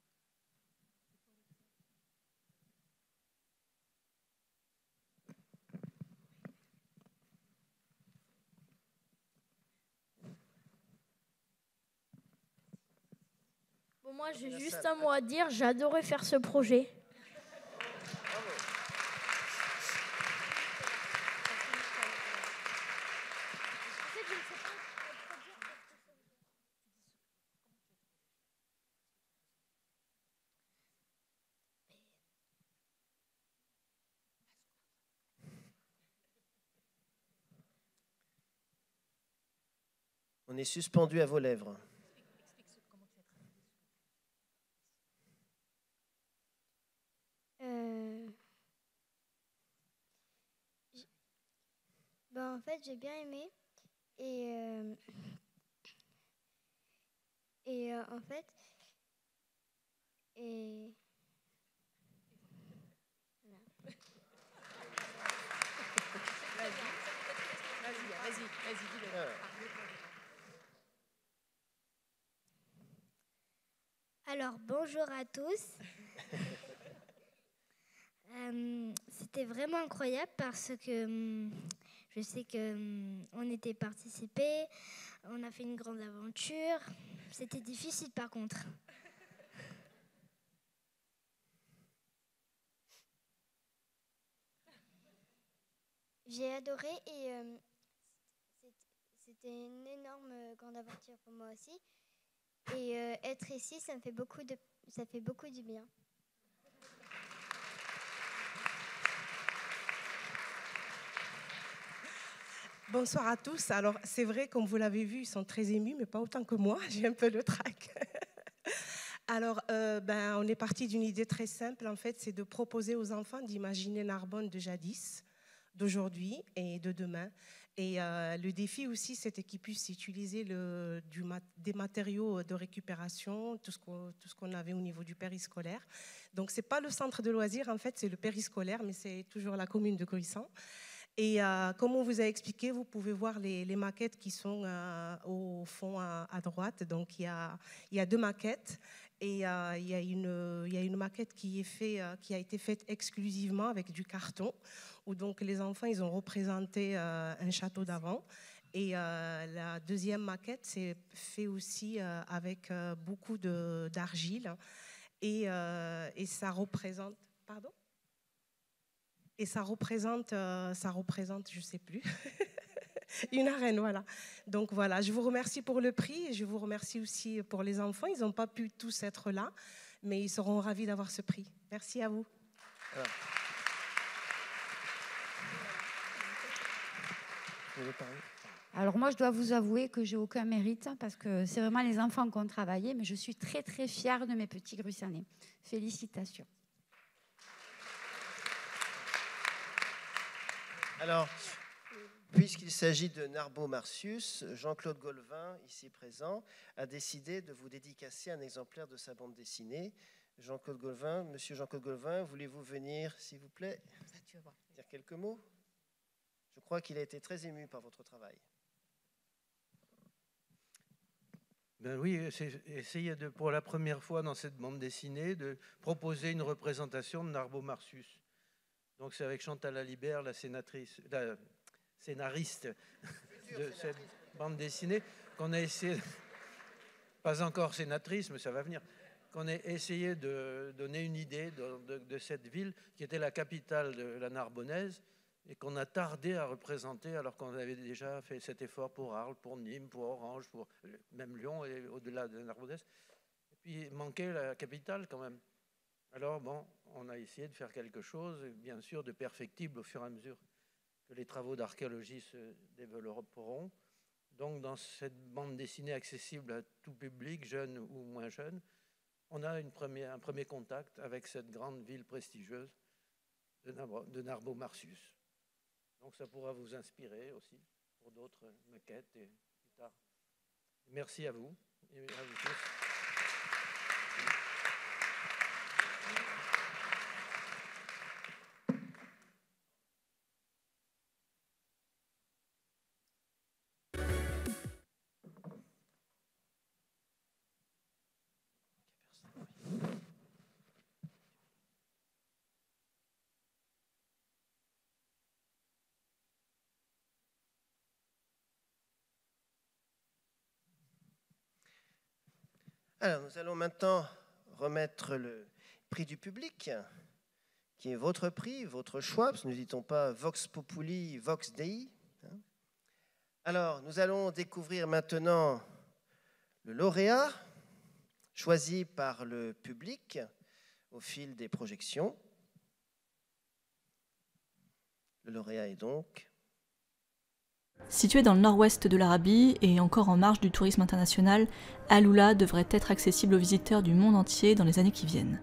Bon, moi, j'ai juste un mot à dire. J'ai adoré faire ce projet. On est suspendu à vos lèvres. En fait, j'ai bien aimé. En fait, voilà. Vas-y, dis-le. Alors, bonjour à tous. C'était vraiment incroyable parce que je sais qu'on était participés, on a fait une grande aventure. C'était difficile par contre. J'ai adoré et c'était une énorme grande aventure pour moi aussi. Et être ici, ça fait beaucoup du bien. Bonsoir à tous. Alors, c'est vrai, comme vous l'avez vu, ils sont très émus, mais pas autant que moi. J'ai un peu le trac. Alors, on est parti d'une idée très simple, en fait, c'est de proposer aux enfants d'imaginer Narbonne de jadis, d'aujourd'hui et de demain. Et le défi aussi, c'était qu'ils puissent utiliser des matériaux de récupération, tout ce qu'on avait au niveau du périscolaire. Donc, ce n'est pas le centre de loisirs, en fait, c'est le périscolaire, mais c'est toujours la commune de Gruissan. Et comme on vous a expliqué, vous pouvez voir les maquettes qui sont au fond à droite. Donc, il y a deux maquettes. Et il y a une maquette qui a été faite exclusivement avec du carton, où donc les enfants ils ont représenté un château d'avant. Et la deuxième maquette, c'est fait aussi avec beaucoup d'argile. Et ça représente... Pardon ? Et ça représente, je ne sais plus, une arène, voilà. Donc voilà, je vous remercie pour le prix et je vous remercie aussi pour les enfants. Ils n'ont pas pu tous être là, mais ils seront ravis d'avoir ce prix. Merci à vous. Alors moi, je dois vous avouer que j'ai aucun mérite parce que c'est vraiment les enfants qui ont travaillé, mais je suis très très fière de mes petits Gruissanais. Félicitations. Alors, puisqu'il s'agit de Narbo Marcius, Jean-Claude Golvin, ici présent, a décidé de vous dédicacer un exemplaire de sa bande dessinée. Jean-Claude Golvin, monsieur Jean-Claude Golvin, voulez-vous venir, s'il vous plaît, dire quelques mots? Je crois qu'il a été très ému par votre travail. Ben oui, c'est essayer pour la première fois dans cette bande dessinée de proposer une représentation de Narbo Marcius. Donc c'est avec Chantal Alibert, la scénariste de cette bande dessinée, qu'on a essayé, pas encore sénatrice, mais ça va venir, qu'on a essayé de donner une idée de cette ville qui était la capitale de la Narbonnaise et qu'on a tardé à représenter alors qu'on avait déjà fait cet effort pour Arles, pour Nîmes, pour Orange, pour même Lyon et au-delà de la Narbonnaise. Et puis il manquait la capitale quand même. Alors, bon, on a essayé de faire quelque chose, bien sûr, de perfectible au fur et à mesure que les travaux d'archéologie se développeront. Donc, dans cette bande dessinée accessible à tout public, jeune ou moins jeune, on a un premier contact avec cette grande ville prestigieuse de Narbo Marcius. Donc, ça pourra vous inspirer aussi pour d'autres maquettes et plus tard. Merci à vous et à vous tous. Alors, nous allons maintenant remettre le prix du public, qui est votre prix, votre choix, parce que nous ne dit-on pas Vox Populi, Vox Dei. Alors, nous allons découvrir maintenant le lauréat, choisi par le public au fil des projections. Le lauréat est donc... Situé dans le nord-ouest de l'Arabie et encore en marge du tourisme international, Alula devrait être accessible aux visiteurs du monde entier dans les années qui viennent.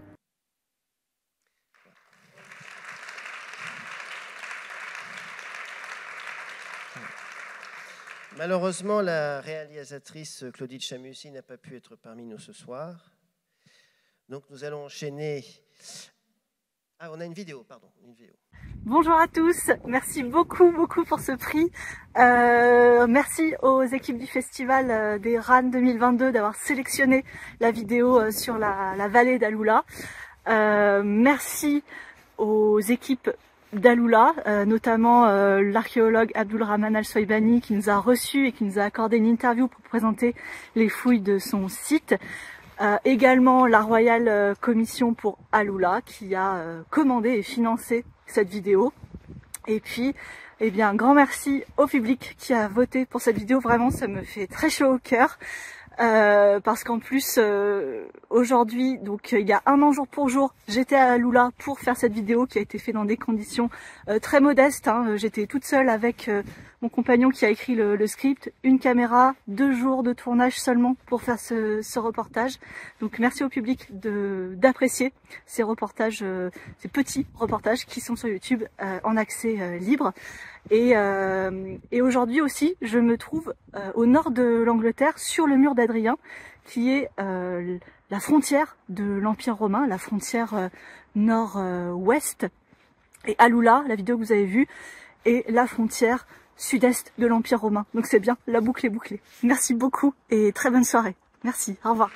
Malheureusement, la réalisatrice Claudie Chamussi n'a pas pu être parmi nous ce soir. Donc nous allons enchaîner... Ah, on a une vidéo, pardon. Une vidéo. Bonjour à tous, merci beaucoup pour ce prix. Merci aux équipes du festival des RAN 2022 d'avoir sélectionné la vidéo sur la vallée d'Alula. Merci aux équipes d'Alula, notamment l'archéologue Abdulrahman Al-Soibani qui nous a reçus et qui nous a accordé une interview pour présenter les fouilles de son site. Également la Royal Commission pour Alula qui a commandé et financé cette vidéo. Et puis, eh bien, un grand merci au public qui a voté pour cette vidéo. Vraiment, ça me fait très chaud au cœur. Parce qu'en plus, aujourd'hui, donc il y a un an jour pour jour, j'étais à Alula pour faire cette vidéo qui a été faite dans des conditions très modestes. Hein. J'étais toute seule avec mon compagnon qui a écrit le script, une caméra, 2 jours de tournage seulement pour faire ce reportage. Donc merci au public d'apprécier ces reportages, ces petits reportages qui sont sur YouTube en accès libre. Et aujourd'hui aussi, je me trouve au nord de l'Angleterre, sur le mur d'Adrien, qui est la frontière de l'Empire romain, la frontière nord-ouest. Et Alula, la vidéo que vous avez vue, est la frontière sud-est de l'Empire romain. Donc c'est bien, la boucle est bouclée. Merci beaucoup et très bonne soirée. Merci, au revoir.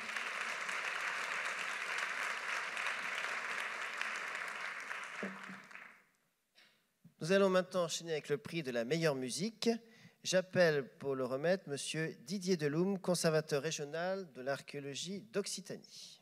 Nous allons maintenant enchaîner avec le prix de la meilleure musique. J'appelle pour le remettre Monsieur Didier Deloum, conservateur régional de l'archéologie d'Occitanie.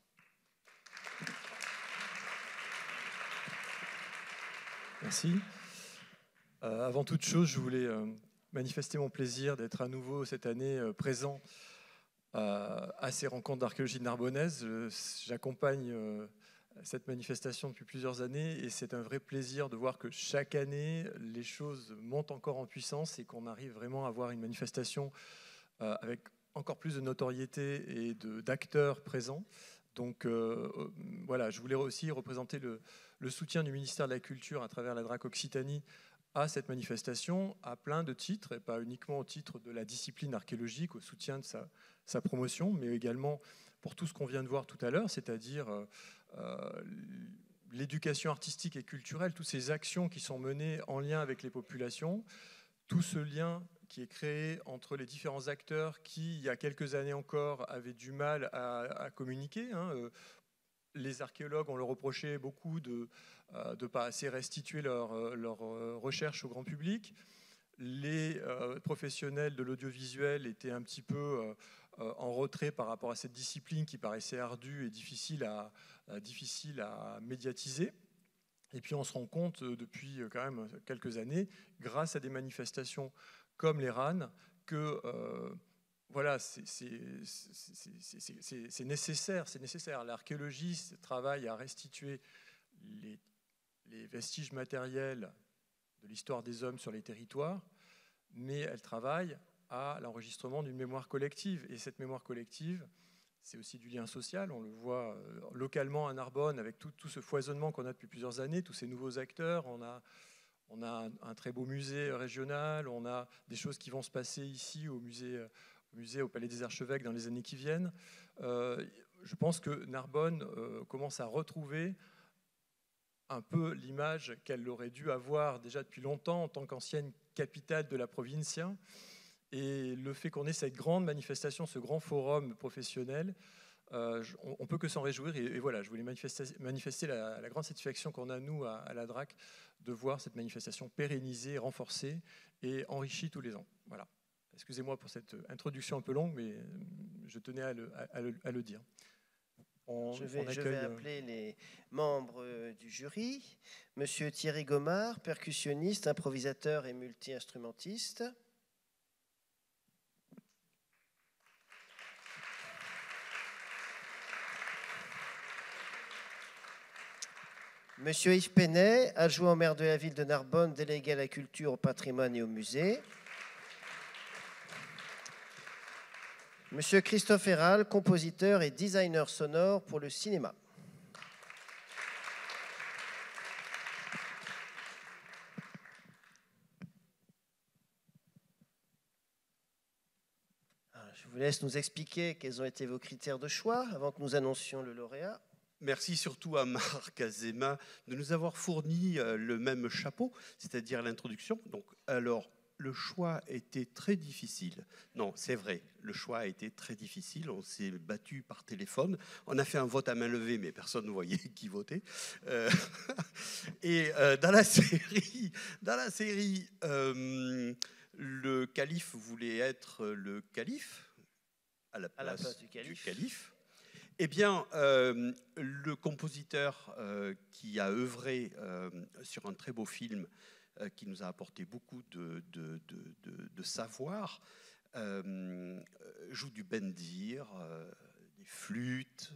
Merci. Avant toute chose, je voulais manifester mon plaisir d'être à nouveau cette année présent à ces rencontres d'archéologie narbonnaise. J'accompagne cette manifestation depuis plusieurs années et c'est un vrai plaisir de voir que chaque année les choses montent encore en puissance et qu'on arrive vraiment à avoir une manifestation avec encore plus de notoriété et d'acteurs présents. Donc voilà, je voulais aussi représenter le soutien du ministère de la Culture à travers la DRAC Occitanie à cette manifestation à plein de titres et pas uniquement au titre de la discipline archéologique, au soutien de sa promotion, mais également pour tout ce qu'on vient de voir tout à l'heure, c'est-à-dire l'éducation artistique et culturelle, toutes ces actions qui sont menées en lien avec les populations, tout ce lien qui est créé entre les différents acteurs qui, il y a quelques années encore, avaient du mal à communiquer. Hein. Les archéologues, on leur reprochait beaucoup de ne pas assez restituer leur recherche au grand public. Les professionnels de l'audiovisuel étaient un petit peu en retrait par rapport à cette discipline qui paraissait ardue et difficile à médiatiser. Et puis on se rend compte depuis quand même quelques années, grâce à des manifestations comme les RAN, que voilà, c'est nécessaire. L'archéologie travaille à restituer les vestiges matériels de l'histoire des hommes sur les territoires, mais elle travaille à l'enregistrement d'une mémoire collective. Et cette mémoire collective, c'est aussi du lien social. On le voit localement à Narbonne avec tout ce foisonnement qu'on a depuis plusieurs années, tous ces nouveaux acteurs. On a un très beau musée régional, on a des choses qui vont se passer ici au musée au Palais des Archevêques dans les années qui viennent. Je pense que Narbonne commence à retrouver un peu l'image qu'elle aurait dû avoir déjà depuis longtemps en tant qu'ancienne capitale de la provincia. Et le fait qu'on ait cette grande manifestation, ce grand forum professionnel, on ne peut que s'en réjouir. Et voilà, je voulais manifester la grande satisfaction qu'on a, nous, à la DRAC, de voir cette manifestation pérennisée, renforcée et enrichie tous les ans. Voilà. Excusez-moi pour cette introduction un peu longue, mais je tenais à le dire. Je vais appeler les membres du jury. Monsieur Thierry Gomard, percussionniste, improvisateur et multi-instrumentiste. Monsieur Yves Penet, adjoint au maire de la ville de Narbonne, délégué à la culture, au patrimoine et au musée. Monsieur Christophe Héral, compositeur et designer sonore pour le cinéma. Je vous laisse nous expliquer quels ont été vos critères de choix avant que nous annoncions le lauréat. Merci surtout à Marc Azéma de nous avoir fourni le même chapeau, c'est-à-dire l'introduction. Donc, alors, le choix était très difficile. Non, c'est vrai, le choix a été très difficile. On s'est battu par téléphone. On a fait un vote à main levée, mais personne ne voyait qui votait. Et dans la série, le calife voulait être le calife à la place du calife. Eh bien, le compositeur qui a œuvré sur un très beau film qui nous a apporté beaucoup de savoir joue du bendir, des flûtes,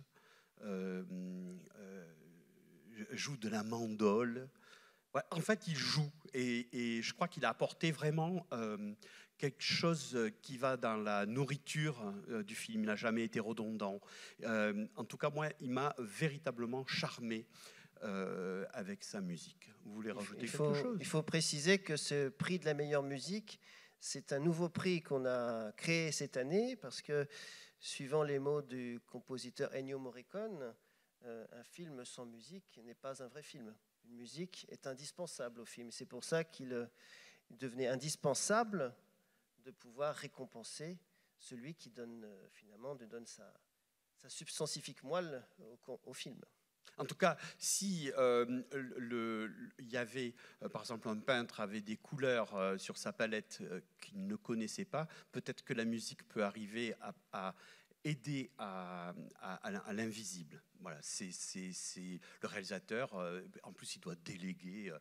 joue de la mandole. Ouais, en fait, il joue et je crois qu'il a apporté vraiment quelque chose qui va dans la nourriture du film. Il n'a jamais été redondant. En tout cas, moi, il m'a véritablement charmé avec sa musique. Vous voulez rajouter quelque chose ? Il faut préciser que ce prix de la meilleure musique, c'est un nouveau prix qu'on a créé cette année parce que, suivant les mots du compositeur Ennio Morricone, un film sans musique n'est pas un vrai film. Une musique est indispensable au film. C'est pour ça qu'il devenait indispensable de pouvoir récompenser celui qui donne sa substantifique moelle au film. En tout cas, si il y avait, par exemple, un peintre avait des couleurs sur sa palette qu'il ne connaissait pas, peut-être que la musique peut arriver à aider à l'invisible. Voilà, c'est le réalisateur. En plus, il doit déléguer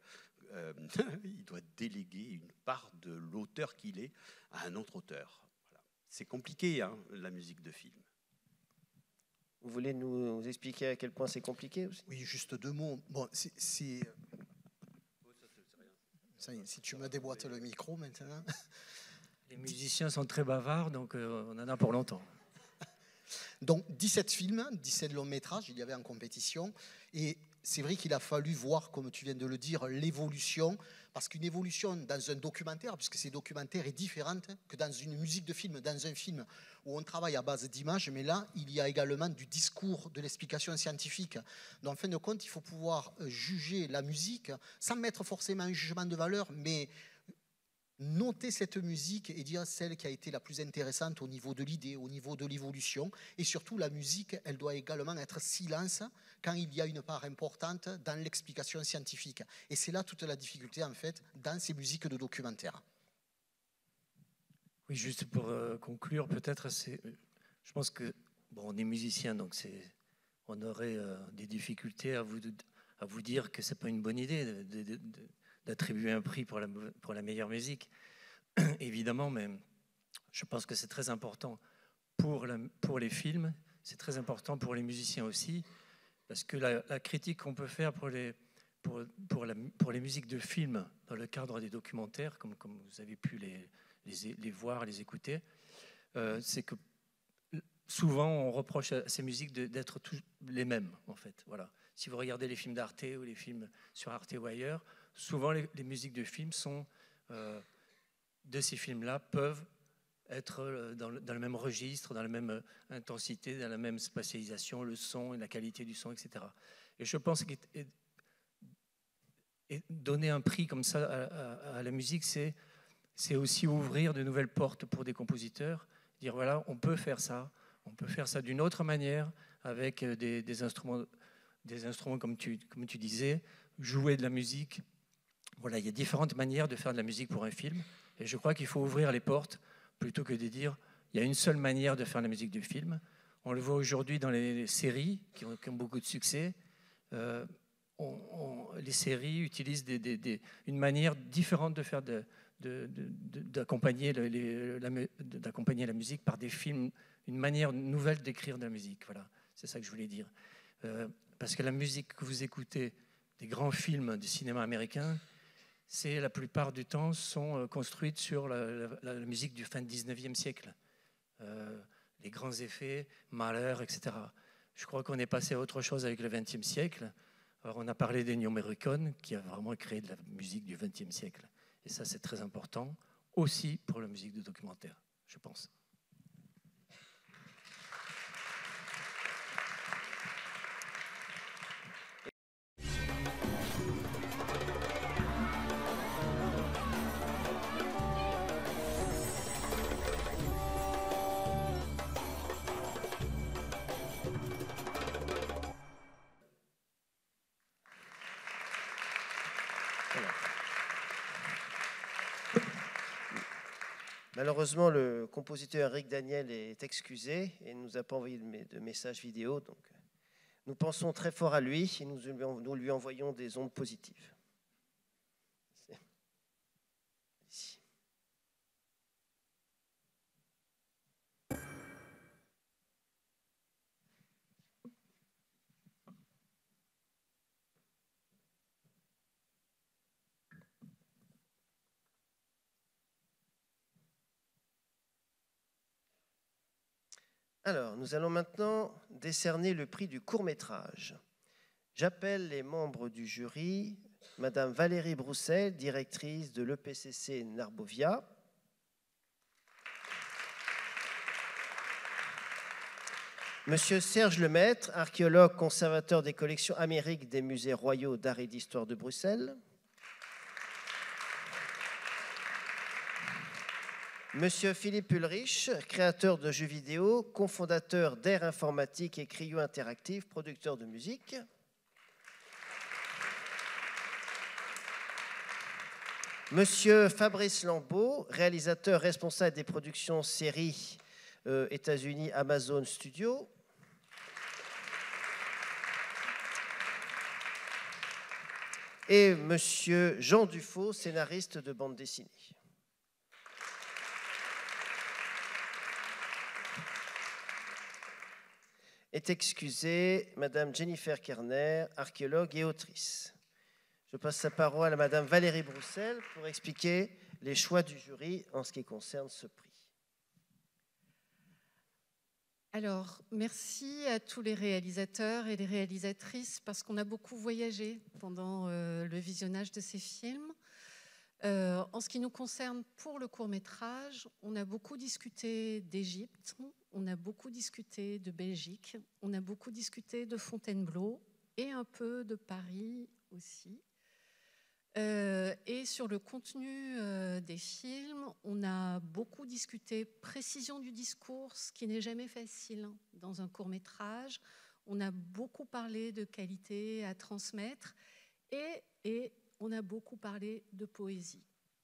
une part de l'auteur qu'il est à un autre auteur. Voilà. C'est compliqué, hein, la musique de film. Vous voulez nous expliquer à quel point c'est compliqué aussi ? Oui, juste deux mots. Bon, si tu me déboîtes le micro maintenant. Les musiciens sont très bavards, donc on en a pour longtemps. Donc 17 films, 17 longs métrages, il y avait en compétition. Et c'est vrai qu'il a fallu voir, comme tu viens de le dire, l'évolution. Parce qu'une évolution dans un documentaire, puisque c'est documentaire, est différente que dans une musique de film, dans un film où on travaille à base d'images. Mais là, il y a également du discours, de l'explication scientifique. Donc en fin de compte, il faut pouvoir juger la musique sans mettre forcément un jugement de valeur, mais noter cette musique et dire celle qui a été la plus intéressante au niveau de l'idée, au niveau de l'évolution. Et surtout, la musique, elle doit également être silence quand il y a une part importante dans l'explication scientifique. Et c'est là toute la difficulté, en fait, dans ces musiques de documentaire. Oui, juste pour conclure, peut-être, je pense que, bon, on est musicien, donc on aurait des difficultés à vous dire que ce n'est pas une bonne idée d'attribuer un prix pour la meilleure musique, évidemment, mais je pense que c'est très important pour les films, c'est très important pour les musiciens aussi, parce que la critique qu'on peut faire pour les musiques de films dans le cadre des documentaires, comme vous avez pu les voir, les écouter, c'est que souvent on reproche à ces musiques d'être tous les mêmes, en fait. Voilà. Si vous regardez les films d'Arte ou les films sur Arte ou ailleurs, souvent les musiques de films de ces films-là peuvent être dans le même registre, dans la même intensité, dans la même spatialisation, le son et la qualité du son, etc. Et je pense que donner un prix comme ça à la musique, c'est aussi ouvrir de nouvelles portes pour des compositeurs, dire voilà, on peut faire ça d'une autre manière, avec des instruments comme tu disais, jouer de la musique. Voilà, il y a différentes manières de faire de la musique pour un film, et je crois qu'il faut ouvrir les portes plutôt que de dire il y a une seule manière de faire la musique du film. On le voit aujourd'hui dans les séries qui ont beaucoup de succès. Les séries utilisent une manière différente de faire d'accompagner la musique par des films, une manière nouvelle d'écrire de la musique. Voilà, c'est ça que je voulais dire. Parce que la musique que vous écoutez, des grands films du cinéma américain, c'est la plupart du temps sont construites sur la musique du fin du 19e siècle. Les grands effets, Mahler, etc. Je crois qu'on est passé à autre chose avec le 20e siècle. Alors on a parlé d'Ennio Morricone, qui a vraiment créé de la musique du 20e siècle. Et ça, c'est très important, aussi pour la musique de documentaire, je pense. Malheureusement, le compositeur Eric Daniel est excusé et ne nous a pas envoyé de message vidéo. Donc, nous pensons très fort à lui et nous lui envoyons des ondes positives. Ici. Alors, nous allons maintenant décerner le prix du court-métrage. J'appelle les membres du jury, Madame Valérie Broussel, directrice de l'EPCC Narbovia, Monsieur Serge Lemaître, archéologue conservateur des collections Amérique des musées royaux d'art et d'histoire de Bruxelles, Monsieur Philippe Ulrich, créateur de jeux vidéo, cofondateur d'Air Informatique et Cryo Interactive, producteur de musique. Monsieur Fabrice Lambeau, réalisateur responsable des productions séries États-Unis Amazon Studio. Et Monsieur Jean Dufaux, scénariste de bande dessinée. Est excusée Madame Jennifer Kerner, archéologue et autrice. Je passe la parole à Madame Valérie Broussel pour expliquer les choix du jury en ce qui concerne ce prix. Alors, merci à tous les réalisateurs et les réalisatrices parce qu'on a beaucoup voyagé pendant le visionnage de ces films. En ce qui nous concerne pour le court-métrage, on a beaucoup discuté d'Égypte, on a beaucoup discuté de Belgique, on a beaucoup discuté de Fontainebleau et un peu de Paris aussi. Et sur le contenu des films, on a beaucoup discuté précision du discours, ce qui n'est jamais facile dans un court-métrage. On a beaucoup parlé de qualité à transmettre et on a beaucoup parlé de poésie.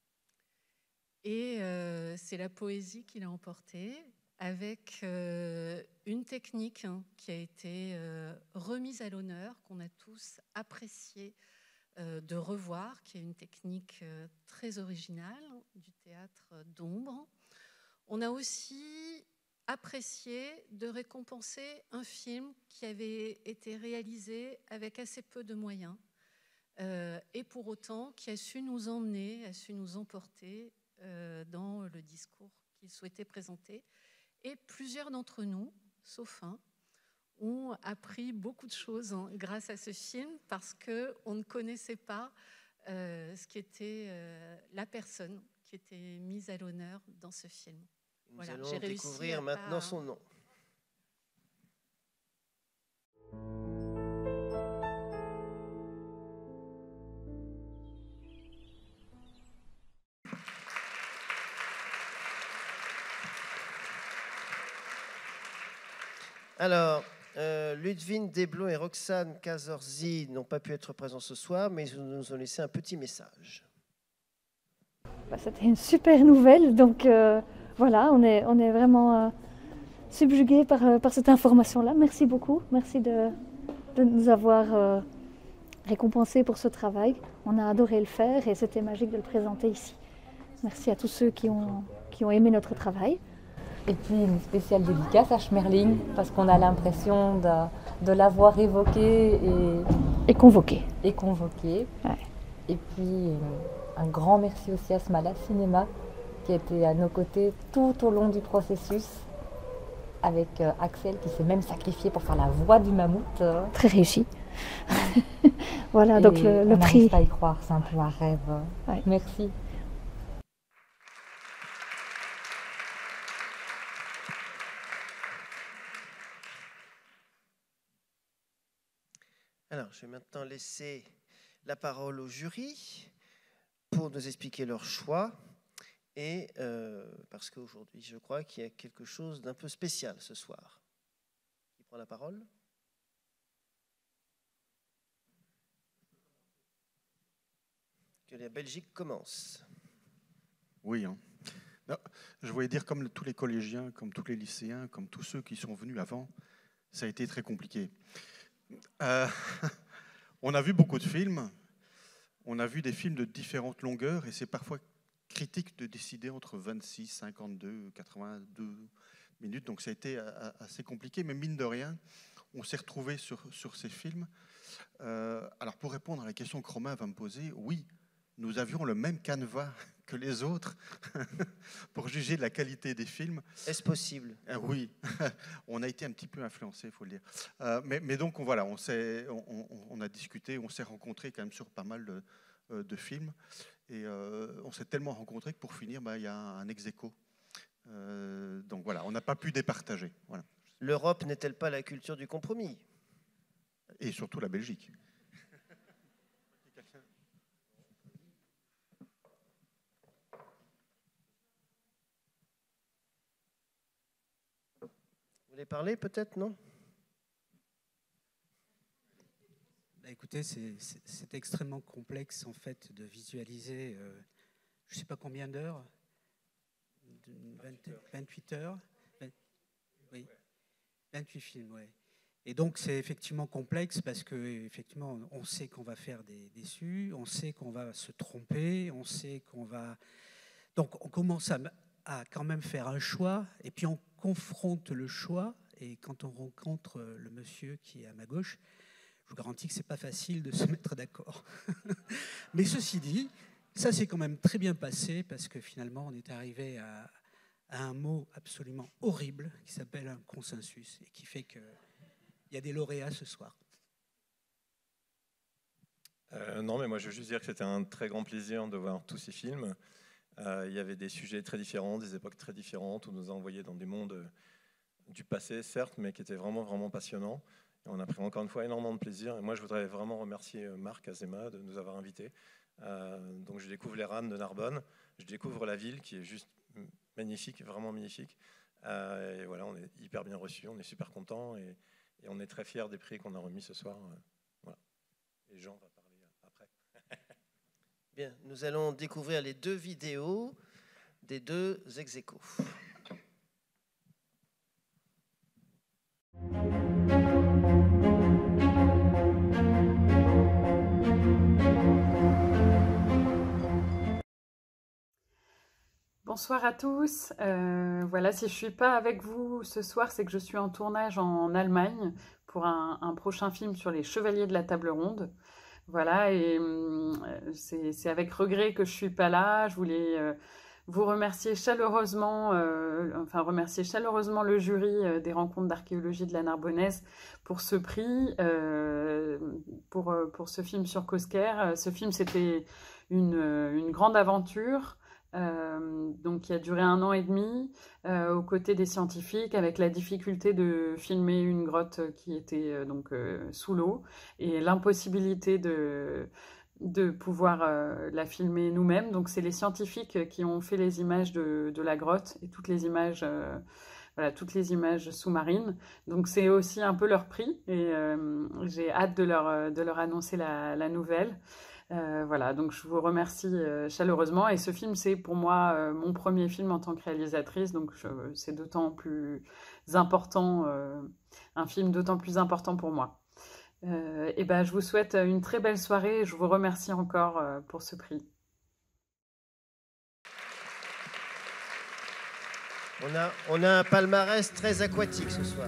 Et c'est la poésie qui l'a emporté avec une technique qui a été remise à l'honneur, qu'on a tous apprécié de revoir, qui est une technique très originale du théâtre d'ombre. On a aussi apprécié de récompenser un film qui avait été réalisé avec assez peu de moyens et pour autant qui a su nous emmener, a su nous emporter dans le discours qu'il souhaitait présenter. Et plusieurs d'entre nous, sauf un, ont appris beaucoup de choses grâce à ce film parce qu'on ne connaissait pas ce qui était la personne qui était mise à l'honneur dans ce film. Nous allons découvrir maintenant son nom. Alors, Ludwig Desblons et Roxane Cazorzi n'ont pas pu être présents ce soir, mais ils nous ont laissé un petit message. C'était une super nouvelle, donc voilà, on est vraiment subjuguée par cette information-là. Merci beaucoup. Merci de nous avoir récompensés pour ce travail. On a adoré le faire et c'était magique de le présenter ici. Merci à tous ceux qui ont aimé notre travail. Et puis une spéciale dédicace à Schmerling, parce qu'on a l'impression de l'avoir évoqué et convoqué. Ouais. Et puis un grand merci aussi à Smala Cinéma, qui a été à nos côtés tout au long du processus, avec Axel qui s'est même sacrifié pour faire la voix du mammouth. Très réussi. Voilà, et donc le prix. On n'arrive pas à y croire, c'est un peu un rêve. Ouais. Merci. Alors, je vais maintenant laisser la parole au jury pour nous expliquer leur choix. Et parce qu'aujourd'hui, je crois qu'il y a quelque chose d'un peu spécial ce soir. Qui prend la parole ? Que la Belgique commence. Oui, hein. Non, je voulais dire, comme tous les collégiens, comme tous les lycéens, comme tous ceux qui sont venus avant, ça a été très compliqué. On a vu beaucoup de films, on a vu des films de différentes longueurs, et c'est parfois critique de décider entre 26, 52, 82 minutes, donc ça a été assez compliqué, mais mine de rien, on s'est retrouvés sur ces films. Alors pour répondre à la question que Romain va me poser, oui, nous avions le même canevas que les autres pour juger de la qualité des films. Est-ce possible ? Oui, on a été un petit peu influencés, il faut le dire. Mais donc voilà, on a discuté, on s'est rencontrés quand même sur pas mal de films. Et on s'est tellement rencontrés que pour finir, il y a un ex-aequo. Donc voilà, on n'a pas pu départager. Voilà. L'Europe n'est-elle pas la culture du compromis ? Et surtout la Belgique. Vous voulez parler peut-être, non ? Écoutez, c'est extrêmement complexe en fait de visualiser, je ne sais pas combien d'heures, 28 heures, oui, 28 films, ouais. Et donc c'est effectivement complexe parce que effectivement on sait qu'on va faire des déçus, on sait qu'on va se tromper, on sait qu'on va, donc on commence à quand même faire un choix et puis on confronte le choix et quand on rencontre le monsieur qui est à ma gauche. Je vous garantis que ce n'est pas facile de se mettre d'accord. Mais ceci dit, ça s'est quand même très bien passé parce que finalement, on est arrivé à un mot absolument horrible qui s'appelle un consensus et qui fait qu'il y a des lauréats ce soir. Non, mais moi, je veux juste dire que c'était un très grand plaisir de voir tous ces films. Il y avait des sujets très différents, des époques très différentes. On nous a envoyés dans des mondes du passé, certes, mais qui étaient vraiment, vraiment passionnants. On a pris encore une fois énormément de plaisir. Et moi, je voudrais vraiment remercier Marc Azéma de nous avoir invités. Donc, je découvre les Rannes de Narbonne. Je découvre la ville qui est juste magnifique, vraiment magnifique. Et voilà, on est hyper bien reçus. On est super contents et on est très fiers des prix qu'on a remis ce soir. Voilà. Et Jean va parler après. Bien, nous allons découvrir les deux vidéos des deux ex-aequo. Bonsoir à tous. Voilà, si je ne suis pas avec vous ce soir, c'est que je suis en tournage en Allemagne pour un prochain film sur les Chevaliers de la Table Ronde. Voilà, et c'est avec regret que je ne suis pas là. Je voulais vous remercier chaleureusement, remercier chaleureusement le jury des rencontres d'archéologie de la Narbonnaise pour ce prix, pour ce film sur Cosquer. Ce film, c'était une grande aventure. Donc qui a duré 1 an et demi aux côtés des scientifiques avec la difficulté de filmer une grotte qui était sous l'eau et l'impossibilité de pouvoir la filmer nous-mêmes. Donc c'est les scientifiques qui ont fait les images de la grotte et toutes les images sous-marines. Donc c'est aussi un peu leur prix et j'ai hâte de leur annoncer la nouvelle. Voilà, donc je vous remercie chaleureusement. Et ce film, c'est pour moi mon premier film en tant que réalisatrice, donc c'est d'autant plus important, un film d'autant plus important pour moi. Et ben, je vous souhaite une très belle soirée et je vous remercie encore pour ce prix. On a un palmarès très aquatique ce soir.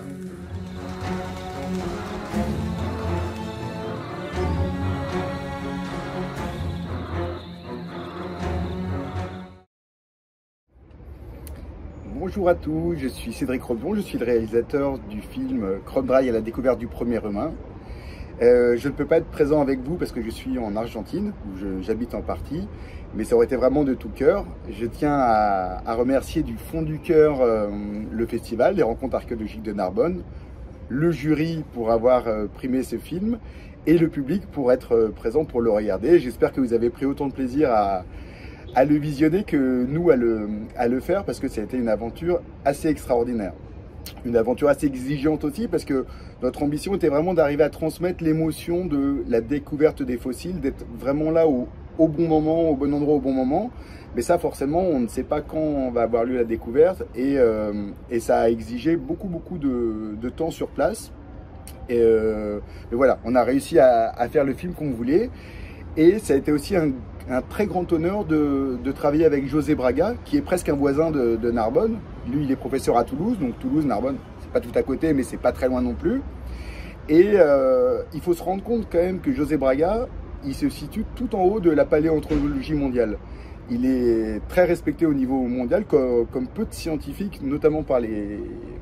Bonjour à tous, je suis Cédric Robon, je suis le réalisateur du film Chrome Dry à la découverte du premier humain. Je ne peux pas être présent avec vous parce que je suis en Argentine, où j'habite en partie, mais ça aurait été vraiment de tout cœur. Je tiens à remercier du fond du cœur le festival, les rencontres archéologiques de Narbonne, le jury pour avoir primé ce film et le public pour être présent pour le regarder. J'espère que vous avez pris autant de plaisir à le visionner que nous à le faire, parce que ça a été une aventure assez extraordinaire. Une aventure assez exigeante aussi, parce que notre ambition était vraiment d'arriver à transmettre l'émotion de la découverte des fossiles, d'être vraiment là au bon moment, au bon endroit, au bon moment. Mais ça, forcément, on ne sait pas quand va avoir lieu la découverte, et ça a exigé beaucoup de temps sur place. Mais voilà, on a réussi à faire le film qu'on voulait, et ça a été aussi un très grand honneur de travailler avec José Braga, qui est presque un voisin de Narbonne. Lui, il est professeur à Toulouse, donc Toulouse, Narbonne, c'est pas tout à côté, mais c'est pas très loin non plus. Et il faut se rendre compte quand même que José Braga, il se situe tout en haut de la paléoanthropologie mondiale. Il est très respecté au niveau mondial, comme peu de scientifiques, notamment par les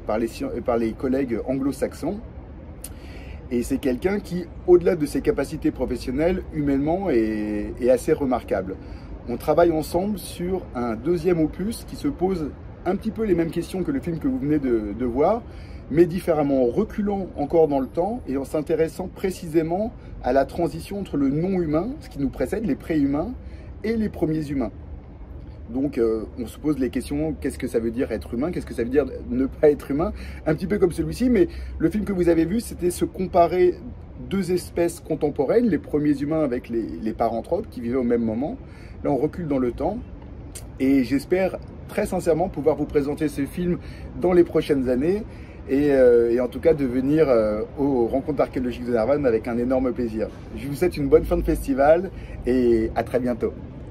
collègues anglo-saxons. Et c'est quelqu'un qui, au-delà de ses capacités professionnelles, humainement, est assez remarquable. On travaille ensemble sur un deuxième opus qui se pose un petit peu les mêmes questions que le film que vous venez de voir, mais différemment, en reculant encore dans le temps et en s'intéressant précisément à la transition entre le non-humain, ce qui nous précède, les pré-humains, et les premiers humains. Donc on se pose les questions, qu'est-ce que ça veut dire être humain, qu'est-ce que ça veut dire ne pas être humain, un petit peu comme celui-ci, mais le film que vous avez vu, c'était se comparer deux espèces contemporaines, les premiers humains avec les paranthropes qui vivaient au même moment. Là on recule dans le temps, et j'espère très sincèrement pouvoir vous présenter ce film dans les prochaines années, et en tout cas de venir aux rencontres archéologiques de Narbonne avec un énorme plaisir. Je vous souhaite une bonne fin de festival, et à très bientôt.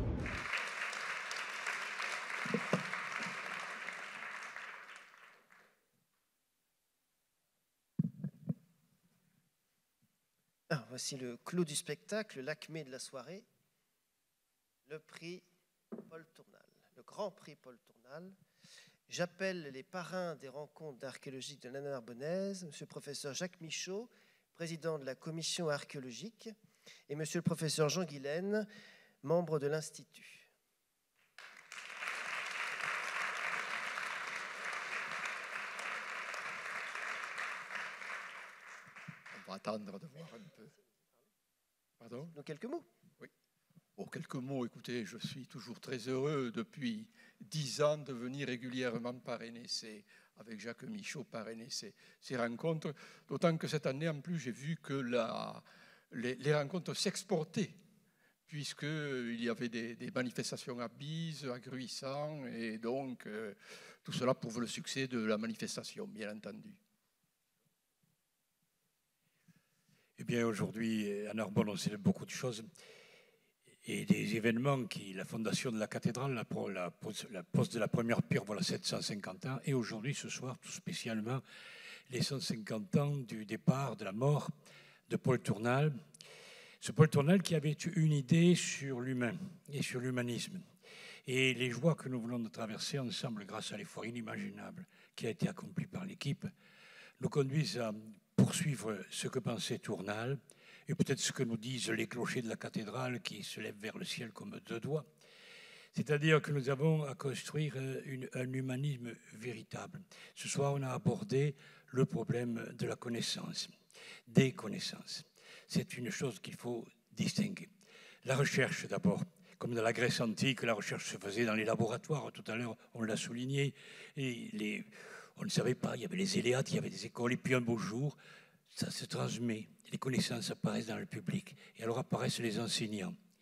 Voici le clou du spectacle, l'acmé de la soirée, le prix Paul Tournal, le grand prix Paul Tournal. J'appelle les parrains des rencontres archéologiques de la Narbonnaise, monsieur le professeur Jacques Michaud, président de la commission archéologique, et monsieur le professeur Jean Guilaine, membre de l'Institut. On va attendre de voir un peu. Pardon ? Donc quelques mots. Oui. Bon, quelques mots. Écoutez, je suis toujours très heureux depuis 10 ans de venir régulièrement parrainer avec Jacques Michaud, parrainer ces rencontres. D'autant que cette année, en plus, j'ai vu que les rencontres s'exportaient, puisqu'il y avait des manifestations à Bise, à Gruissant, et donc tout cela prouve le succès de la manifestation, bien entendu. Eh bien, aujourd'hui, à Narbonne, on célèbre beaucoup de choses et des événements la fondation de la cathédrale, la pose de la première pierre, voilà 750 ans, et aujourd'hui, ce soir, tout spécialement, les 150 ans du départ, de la mort de Paul Tournal. Ce Paul Tournal qui avait une idée sur l'humain et sur l'humanisme. Et les joies que nous venons de traverser ensemble, grâce à l'effort inimaginable qui a été accompli par l'équipe, nous conduisent à poursuivre ce que pensait Tournal et peut-être ce que nous disent les clochers de la cathédrale qui se lèvent vers le ciel comme deux doigts. C'est-à-dire que nous avons à construire un humanisme véritable. Ce soir, on a abordé le problème de la connaissance, des connaissances. C'est une chose qu'il faut distinguer. La recherche d'abord. Comme dans la Grèce antique, la recherche se faisait dans les laboratoires. Tout à l'heure, on l'a souligné. Et on ne savait pas, il y avait les Éléates, il y avait des écoles, et puis un beau jour, ça se transmet, les connaissances apparaissent dans le public, et alors apparaissent les enseignants.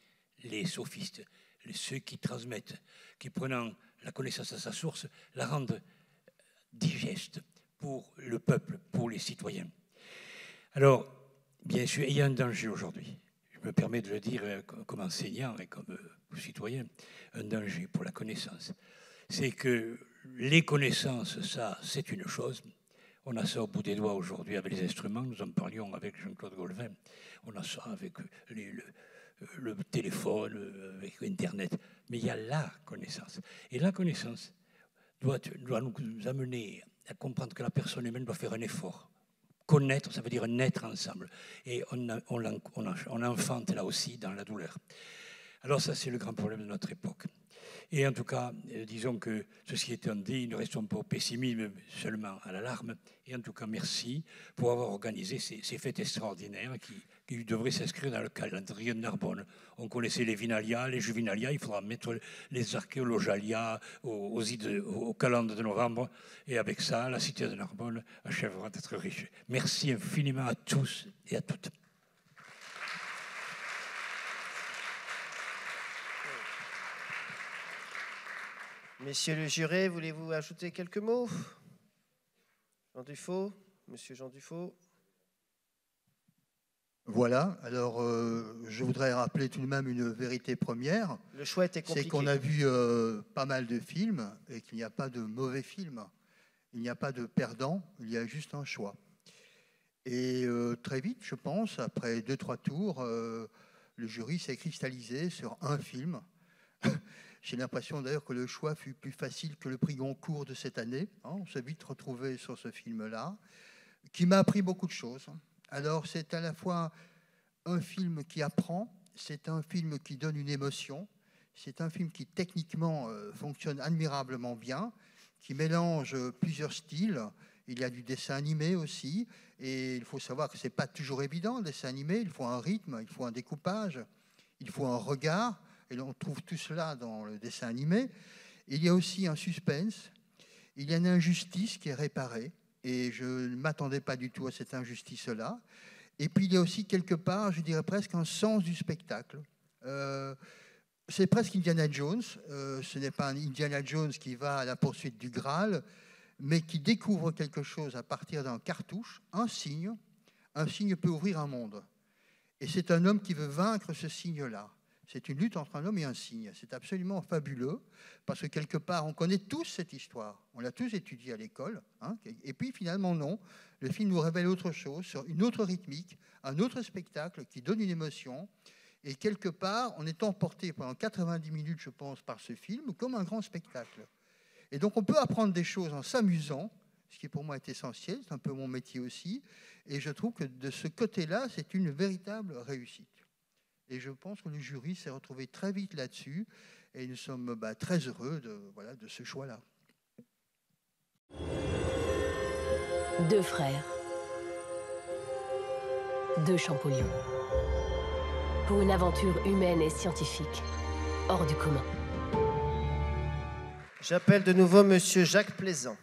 les sophistes, ceux qui transmettent, qui prenant la connaissance à sa source, la rendent digeste pour le peuple, pour les citoyens. Alors, bien sûr, il y a un danger aujourd'hui. Je me permets de le dire comme enseignant et comme citoyen, un danger pour la connaissance. C'est que les connaissances, ça, c'est une chose. On a ça au bout des doigts aujourd'hui avec les instruments. Nous en parlions avec Jean-Claude Golvin. On a ça avec le téléphone, avec Internet. Mais il y a la connaissance. Et la connaissance doit nous amener à comprendre que la personne humaine doit faire un effort. Connaître, ça veut dire naître ensemble. Et on enfante là aussi dans la douleur. Alors ça, c'est le grand problème de notre époque. Et en tout cas, disons que ceci étant dit, ne restons pas au pessimisme, seulement à l'alarme. Et en tout cas, merci pour avoir organisé ces fêtes extraordinaires qui devraient s'inscrire dans le calendrier de Narbonne. On connaissait les Vinalia, les Juvinalia, il faudra mettre les Archéologalia au calendrier de novembre. Et avec ça, la cité de Narbonne achèvera d'être riche. Merci infiniment à tous et à toutes. Messieurs le juré, voulez-vous ajouter quelques mots? Jean Dufaux, Monsieur Jean Dufaux. Voilà, alors je voudrais rappeler tout de même une vérité première. Le choix était compliqué. C'est qu'on a vu pas mal de films et qu'il n'y a pas de mauvais films. Il n'y a pas de perdant, il y a juste un choix. Et très vite, je pense, après 2-3 tours, le jury s'est cristallisé sur un film. J'ai l'impression d'ailleurs que le choix fut plus facile que le prix Goncourt de cette année. On s'est vite retrouvé sur ce film-là, qui m'a appris beaucoup de choses. Alors c'est à la fois un film qui apprend, c'est un film qui donne une émotion, c'est un film qui techniquement fonctionne admirablement bien, qui mélange plusieurs styles. Il y a du dessin animé aussi, et il faut savoir que ce n'est pas toujours évident, le dessin animé. Il faut un rythme, il faut un découpage, il faut un regard. Et on trouve tout cela dans le dessin animé. Il y a aussi un suspense, il y a une injustice qui est réparée, et je ne m'attendais pas du tout à cette injustice-là. Et puis il y a aussi quelque part, je dirais presque un sens du spectacle. C'est presque Indiana Jones, ce n'est pas un Indiana Jones qui va à la poursuite du Graal, mais qui découvre quelque chose à partir d'un cartouche, un signe peut ouvrir un monde. Et c'est un homme qui veut vaincre ce signe-là. C'est une lutte entre un homme et un cygne. C'est absolument fabuleux, parce que quelque part, on connaît tous cette histoire. On l'a tous étudiée à l'école. Hein, et puis finalement, non. Le film nous révèle autre chose, sur une autre rythmique, un autre spectacle qui donne une émotion. Et quelque part, on est emporté pendant 90 minutes, je pense, par ce film, comme un grand spectacle. Et donc, on peut apprendre des choses en s'amusant, ce qui pour moi est essentiel. C'est un peu mon métier aussi. Et je trouve que de ce côté-là, c'est une véritable réussite. Et je pense que le jury s'est retrouvé très vite là-dessus. Et nous sommes très heureux de ce choix-là. Deux frères. Deux Champollion. Pour une aventure humaine et scientifique hors du commun. J'appelle de nouveau Monsieur Jacques Plaisant.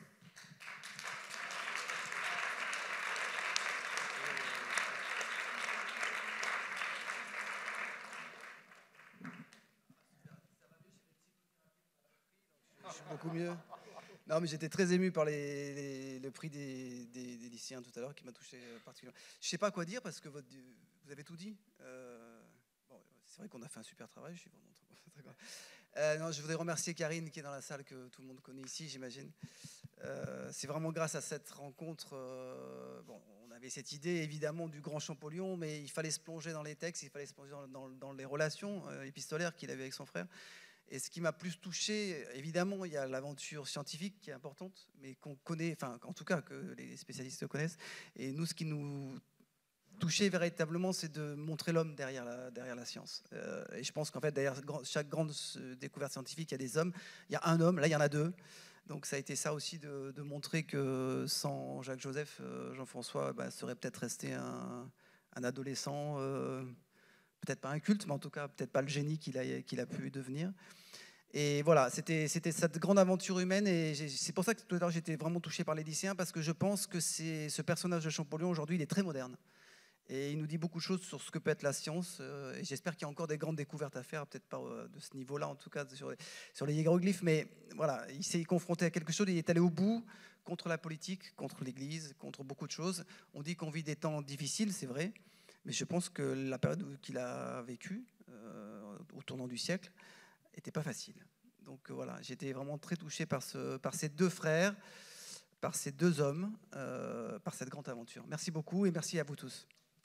Beaucoup mieux. Non, mais j'étais très ému par le prix des lycéens tout à l'heure qui m'a touché particulièrement. Je ne sais pas quoi dire parce que vous avez tout dit. Bon, c'est vrai qu'on a fait un super travail. Je suis vraiment très content. Non, je voudrais remercier Karine qui est dans la salle que tout le monde connaît ici, j'imagine. C'est vraiment grâce à cette rencontre. Bon, on avait cette idée évidemment du grand Champollion, mais il fallait se plonger dans les textes, il fallait se plonger dans les relations épistolaires qu'il avait avec son frère. Et ce qui m'a plus touché, évidemment, il y a l'aventure scientifique qui est importante, mais qu'on connaît, enfin, en tout cas, que les spécialistes connaissent. Et nous, ce qui nous touchait véritablement, c'est de montrer l'homme derrière la science. Et je pense qu'en fait, derrière chaque grande découverte scientifique, il y a des hommes. Il y a un homme, là, il y en a deux. Donc ça a été ça aussi de montrer que sans Jacques Joseph, Jean-François serait peut-être resté un adolescent, peut-être pas un culte, mais en tout cas peut-être pas le génie qu'il a pu devenir. Et voilà, c'était cette grande aventure humaine, et c'est pour ça que tout à l'heure j'étais vraiment touché par les lycéens, parce que je pense que ce personnage de Champollion aujourd'hui, il est très moderne. Et il nous dit beaucoup de choses sur ce que peut être la science. Et j'espère qu'il y a encore des grandes découvertes à faire, peut-être pas de ce niveau-là, en tout cas sur les hiéroglyphes. Mais voilà, il s'est confronté à quelque chose, il est allé au bout contre la politique, contre l'Église, contre beaucoup de choses. On dit qu'on vit des temps difficiles, c'est vrai. Mais je pense que la période qu'il a vécue, au tournant du siècle, n'était pas facile. Donc voilà, j'étais vraiment très touché par ces deux frères, par ces deux hommes, par cette grande aventure. Merci beaucoup et merci à vous tous.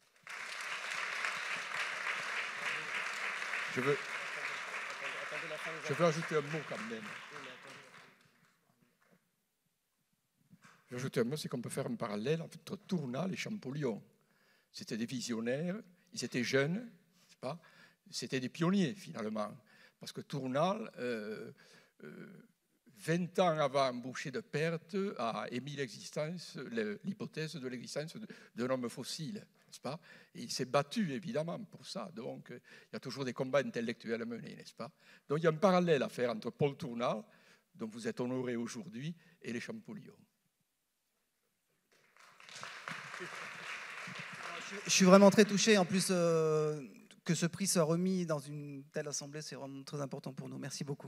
Je veux ajouter un mot quand même. Je veux ajouter un mot, c'est qu'on peut faire un parallèle entre Tournal et Champollion. C'était des visionnaires, ils étaient jeunes, c'est pas, c'était des pionniers finalement. Parce que Tournal, 20 ans avant Boucher de Perthes, a émis l'hypothèse de l'existence d'un homme fossile, n'est-ce pas? Et il s'est battu évidemment pour ça. Donc il y a toujours des combats intellectuels à mener, n'est-ce pas? Donc il y a un parallèle à faire entre Paul Tournal, dont vous êtes honoré aujourd'hui, et les Champollion. Je suis vraiment très touché. En plus, que ce prix soit remis dans une telle assemblée, c'est vraiment très important pour nous. Merci beaucoup.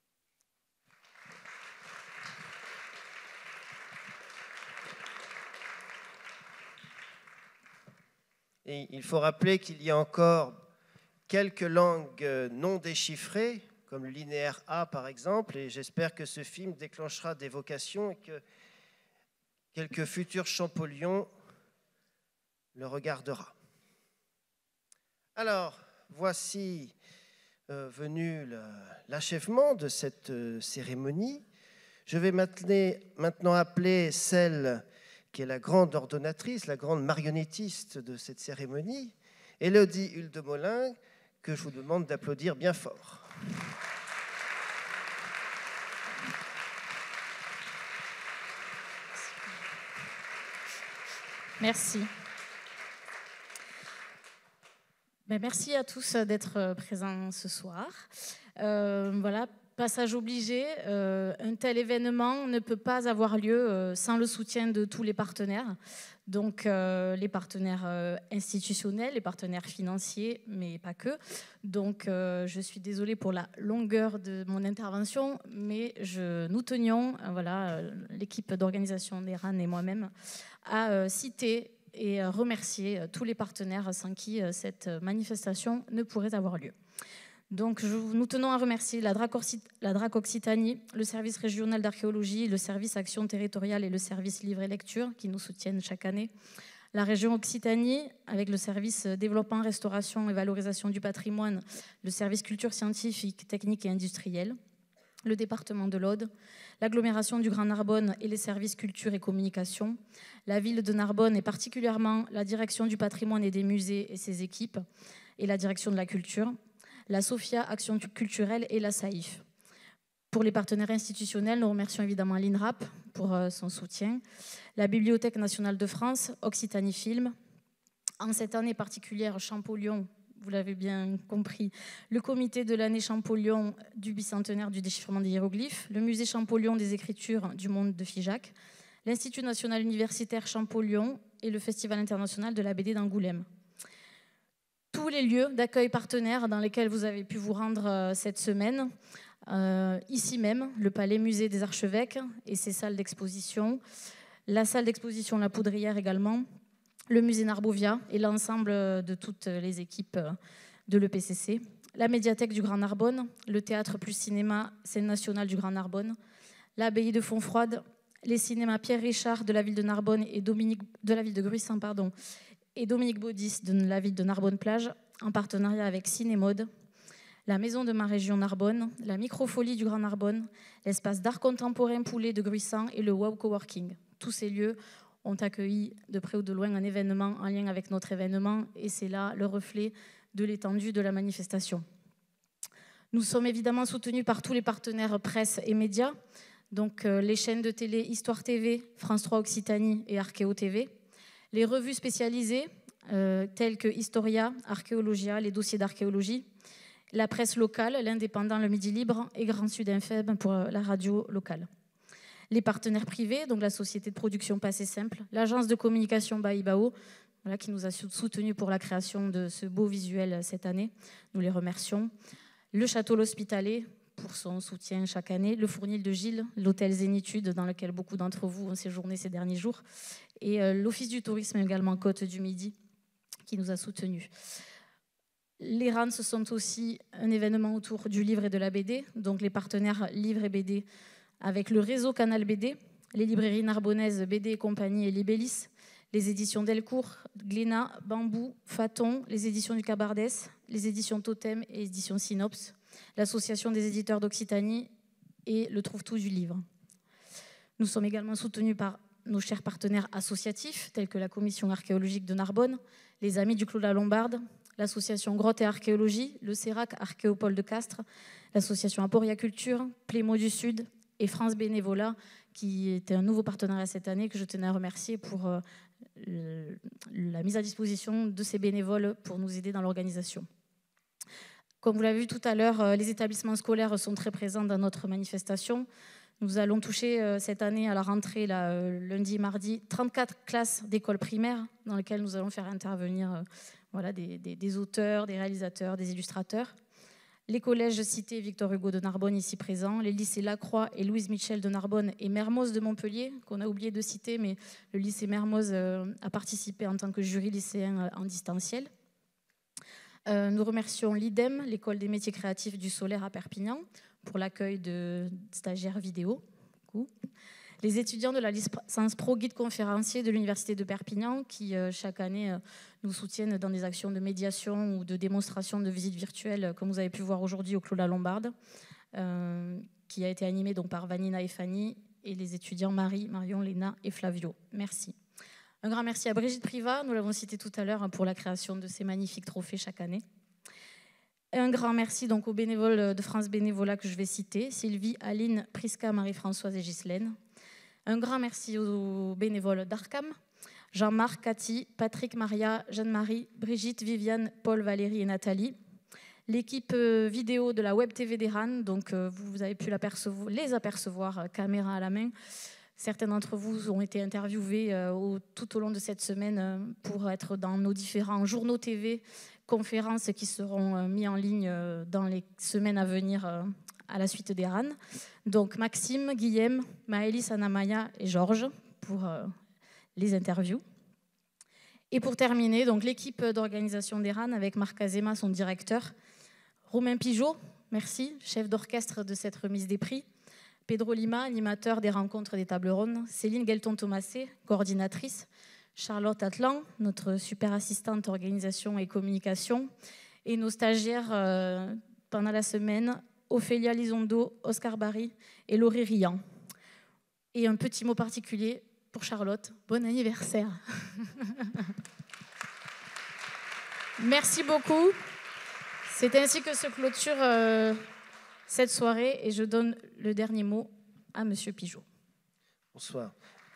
Et il faut rappeler qu'il y a encore quelques langues non déchiffrées, comme le linéaire A par exemple, et j'espère que ce film déclenchera des vocations et que quelques futurs Champollion le regardera. Alors, voici venu l'achèvement de cette cérémonie. Je vais maintenant appeler celle qui est la grande ordonnatrice, la grande marionnettiste de cette cérémonie, Élodie Huldemolin, que je vous demande d'applaudir bien fort. Merci. Merci à tous d'être présents ce soir. Voilà, passage obligé, un tel événement ne peut pas avoir lieu sans le soutien de tous les partenaires. Donc les partenaires institutionnels, les partenaires financiers, mais pas que. Donc je suis désolée pour la longueur de mon intervention, mais nous tenions, voilà, l'équipe d'organisation des RAN et moi-même, à citer et remercier tous les partenaires sans qui cette manifestation ne pourrait avoir lieu. Donc nous tenons à remercier la DRAC Occitanie, le service régional d'archéologie, le service action territoriale et le service livre et lecture qui nous soutiennent chaque année, la région Occitanie avec le service développement, restauration et valorisation du patrimoine, le service culture scientifique, technique et industrielle, le département de l'Aude, l'agglomération du Grand Narbonne et les services culture et communication, la ville de Narbonne et particulièrement la direction du patrimoine et des musées et ses équipes, et la direction de la culture, la SOFIA Action culturelle et la SAIF. Pour les partenaires institutionnels, nous remercions évidemment l'INRAP pour son soutien, la Bibliothèque nationale de France, Occitanie Film, en cette année particulière Champollion, vous l'avez bien compris, le comité de l'année Champollion du bicentenaire du déchiffrement des hiéroglyphes, le musée Champollion des écritures du monde de Figeac, l'Institut national universitaire Champollion et le Festival international de la BD d'Angoulême. Tous les lieux d'accueil partenaires dans lesquels vous avez pu vous rendre cette semaine, ici même, le Palais Musée des Archevêques et ses salles d'exposition, la salle d'exposition La Poudrière également, le musée Narbovia et l'ensemble de toutes les équipes de l'EPCC, la médiathèque du Grand Narbonne, le théâtre plus cinéma, scène nationale du Grand Narbonne, l'abbaye de Fontfroide, les cinémas Pierre Richard de la ville de Narbonne et de la ville de Gruissan, et Dominique Baudis de la ville de Narbonne-Plage, en partenariat avec Cinémode, la maison de ma région Narbonne, la microfolie du Grand Narbonne, l'espace d'art contemporain Poulet de Gruissan et le WOW Coworking. Tous ces lieux ont accueilli de près ou de loin un événement en lien avec notre événement et c'est là le reflet de l'étendue de la manifestation. Nous sommes évidemment soutenus par tous les partenaires presse et médias, donc les chaînes de télé Histoire TV, France 3 Occitanie et Archéo TV, les revues spécialisées telles que Historia, Archéologia, les dossiers d'archéologie, la presse locale, l'Indépendant, le Midi Libre et Grand Sud FM pour la radio locale. Les partenaires privés, donc la société de production Passé Simple, l'agence de communication Baïbao, voilà, qui nous a soutenus pour la création de ce beau visuel cette année. Nous les remercions. Le Château L'Hospitalet pour son soutien chaque année. Le Fournil de Gilles, l'hôtel Zénitude dans lequel beaucoup d'entre vous ont séjourné ces derniers jours. Et l'Office du tourisme également Côte du Midi qui nous a soutenus. Les RAN, ce sont aussi un événement autour du livre et de la BD, donc les partenaires livres et BD avec le réseau Canal BD, les librairies narbonnaises BD et compagnie et Libellis, les éditions Delcourt, Glénat, Bambou, Faton, les éditions du Cabardès, les éditions Totem et éditions Synops, l'association des éditeurs d'Occitanie et le Trouve-Tout du livre. Nous sommes également soutenus par nos chers partenaires associatifs, tels que la Commission archéologique de Narbonne, les Amis du Clos de la Lombarde, l'association Grotte et Archéologie, le CERAC Archéopole de Castres, l'association Aporiaculture, Plémo du Sud et France Bénévolat, qui était un nouveau partenariat cette année que je tenais à remercier pour la mise à disposition de ces bénévoles pour nous aider dans l'organisation. Comme vous l'avez vu tout à l'heure, les établissements scolaires sont très présents dans notre manifestation. Nous allons toucher cette année à la rentrée, lundi et mardi, 34 classes d'écoles primaires dans lesquelles nous allons faire intervenir voilà, des auteurs, des réalisateurs, des illustrateurs. Les collèges Cité Victor Hugo de Narbonne ici présents, les lycées Lacroix et Louise Michel de Narbonne et Mermoz de Montpellier, qu'on a oublié de citer, mais le lycée Mermoz a participé en tant que jury lycéen en distanciel. Nous remercions l'IDEM, l'école des métiers créatifs du Solaire à Perpignan, pour l'accueil de stagiaires vidéo. Les étudiants de la licence pro guide conférencier de l'Université de Perpignan qui, chaque année, nous soutiennent dans des actions de médiation ou de démonstration de visites virtuelles, comme vous avez pu voir aujourd'hui au Clos de la Lombarde, qui a été animé donc par Vanina et Fanny, et les étudiants Marie, Marion, Léna et Flavio. Merci. Un grand merci à Brigitte Privat, nous l'avons cité tout à l'heure, pour la création de ces magnifiques trophées chaque année. Et un grand merci donc aux bénévoles de France Bénévolat que je vais citer, Sylvie, Aline, Prisca, Marie-Françoise et Ghislaine. Un grand merci aux bénévoles d'Arcam, Jean-Marc, Cathy, Patrick, Maria, Jeanne-Marie, Brigitte, Viviane, Paul, Valérie et Nathalie. L'équipe vidéo de la Web TV des RAN, donc vous avez pu les apercevoir caméra à la main. Certains d'entre vous ont été interviewés tout au long de cette semaine pour être dans nos différents journaux TV, conférences qui seront mis en ligne dans les semaines à venir à la suite des RAN. Donc Maxime, Guillaume, Maëlys, Anamaya et Georges pour les interviews. Et pour terminer, donc l'équipe d'organisation des RAN avec Marc Azema, son directeur, Romain Pigeot, merci, chef d'orchestre de cette remise des prix, Pedro Lima, animateur des rencontres des tables rondes, Céline Guelton-Thomasé, coordinatrice, Charlotte Atlan, notre super assistante organisation et communication, et nos stagiaires pendant la semaine, Ophélia Lizondo, Oscar Barry et Laurie Rian. Et un petit mot particulier pour Charlotte, bon anniversaire. Merci beaucoup. C'est ainsi que se clôture cette soirée et je donne le dernier mot à Monsieur Pigeot. Bonsoir.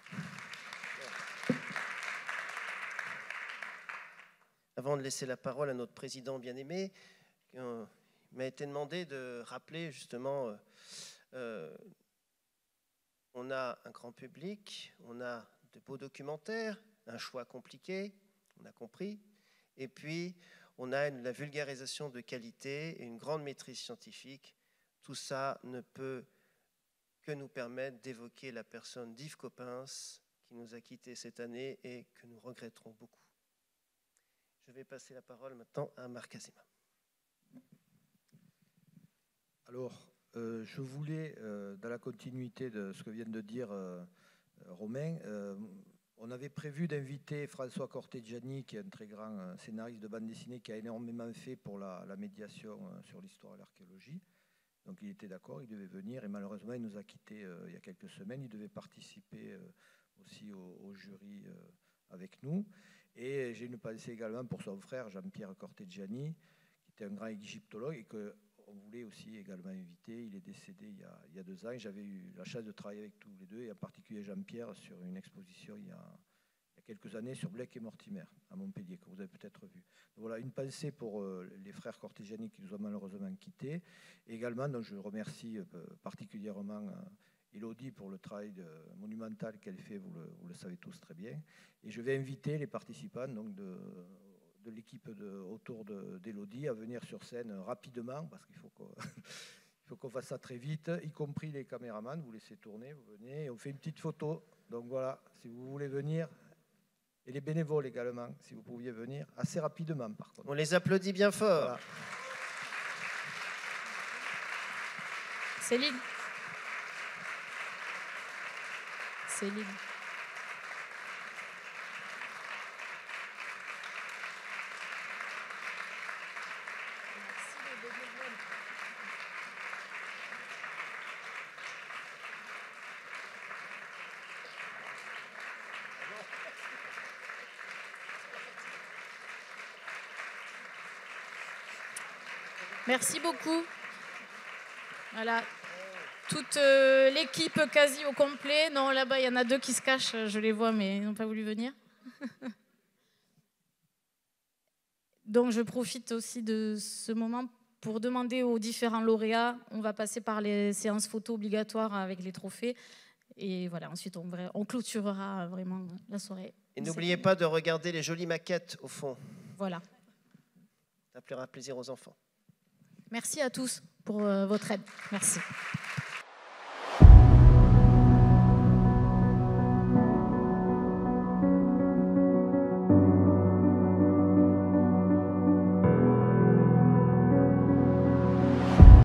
Avant de laisser la parole à notre président bien-aimé, il m'a été demandé de rappeler justement, on a un grand public, on a de beaux documentaires, un choix compliqué, on a compris, et puis on a la vulgarisation de qualité et une grande maîtrise scientifique. Tout ça ne peut que nous permettre d'évoquer la personne d'Yves Coppens qui nous a quittés cette année et que nous regretterons beaucoup. Je vais passer la parole maintenant à Marc Azema. Alors, je voulais, dans la continuité de ce que vient de dire Romain, on avait prévu d'inviter François Cortegiani, qui est un très grand scénariste de bande dessinée, qui a énormément fait pour la médiation sur l'histoire et l'archéologie. Donc il était d'accord, il devait venir, et malheureusement il nous a quittés il y a quelques semaines. Il devait participer aussi au jury avec nous. Et j'ai une pensée également pour son frère Jean-Pierre Cortegiani, qui était un grand égyptologue et qu'on voulait aussi également inviter. Il est décédé il y a 2 ans. J'avais eu la chance de travailler avec tous les deux, et en particulier Jean-Pierre, sur une exposition il y a quelques années sur Blake et Mortimer à Montpellier, que vous avez peut-être vu. Donc voilà, une pensée pour les frères Cortegiani qui nous ont malheureusement quittés. Et également, donc, je remercie particulièrement Elodie pour le travail monumental qu'elle fait, vous le savez tous très bien. Et je vais inviter les participants donc, de l'équipe autour d'Elodie à venir sur scène rapidement, parce qu'il faut qu'on fasse ça très vite, y compris les caméramans. Vous laissez tourner, vous venez, et on fait une petite photo. Donc voilà, si vous voulez venir, et les bénévoles également, si vous pouviez venir, assez rapidement par contre. On les applaudit bien fort. Voilà. Céline. Céline. Merci beaucoup. Voilà. Toute l'équipe quasi au complet. Non, là-bas, il y en a 2 qui se cachent. Je les vois, mais ils n'ont pas voulu venir. Donc, je profite aussi de ce moment pour demander aux différents lauréats. On va passer par les séances photos obligatoires avec les trophées. Et voilà, ensuite, on clôturera vraiment la soirée. Et n'oubliez pas de regarder les jolies maquettes au fond. Voilà. Ça plaira plaisir aux enfants. Merci à tous pour votre aide. Merci.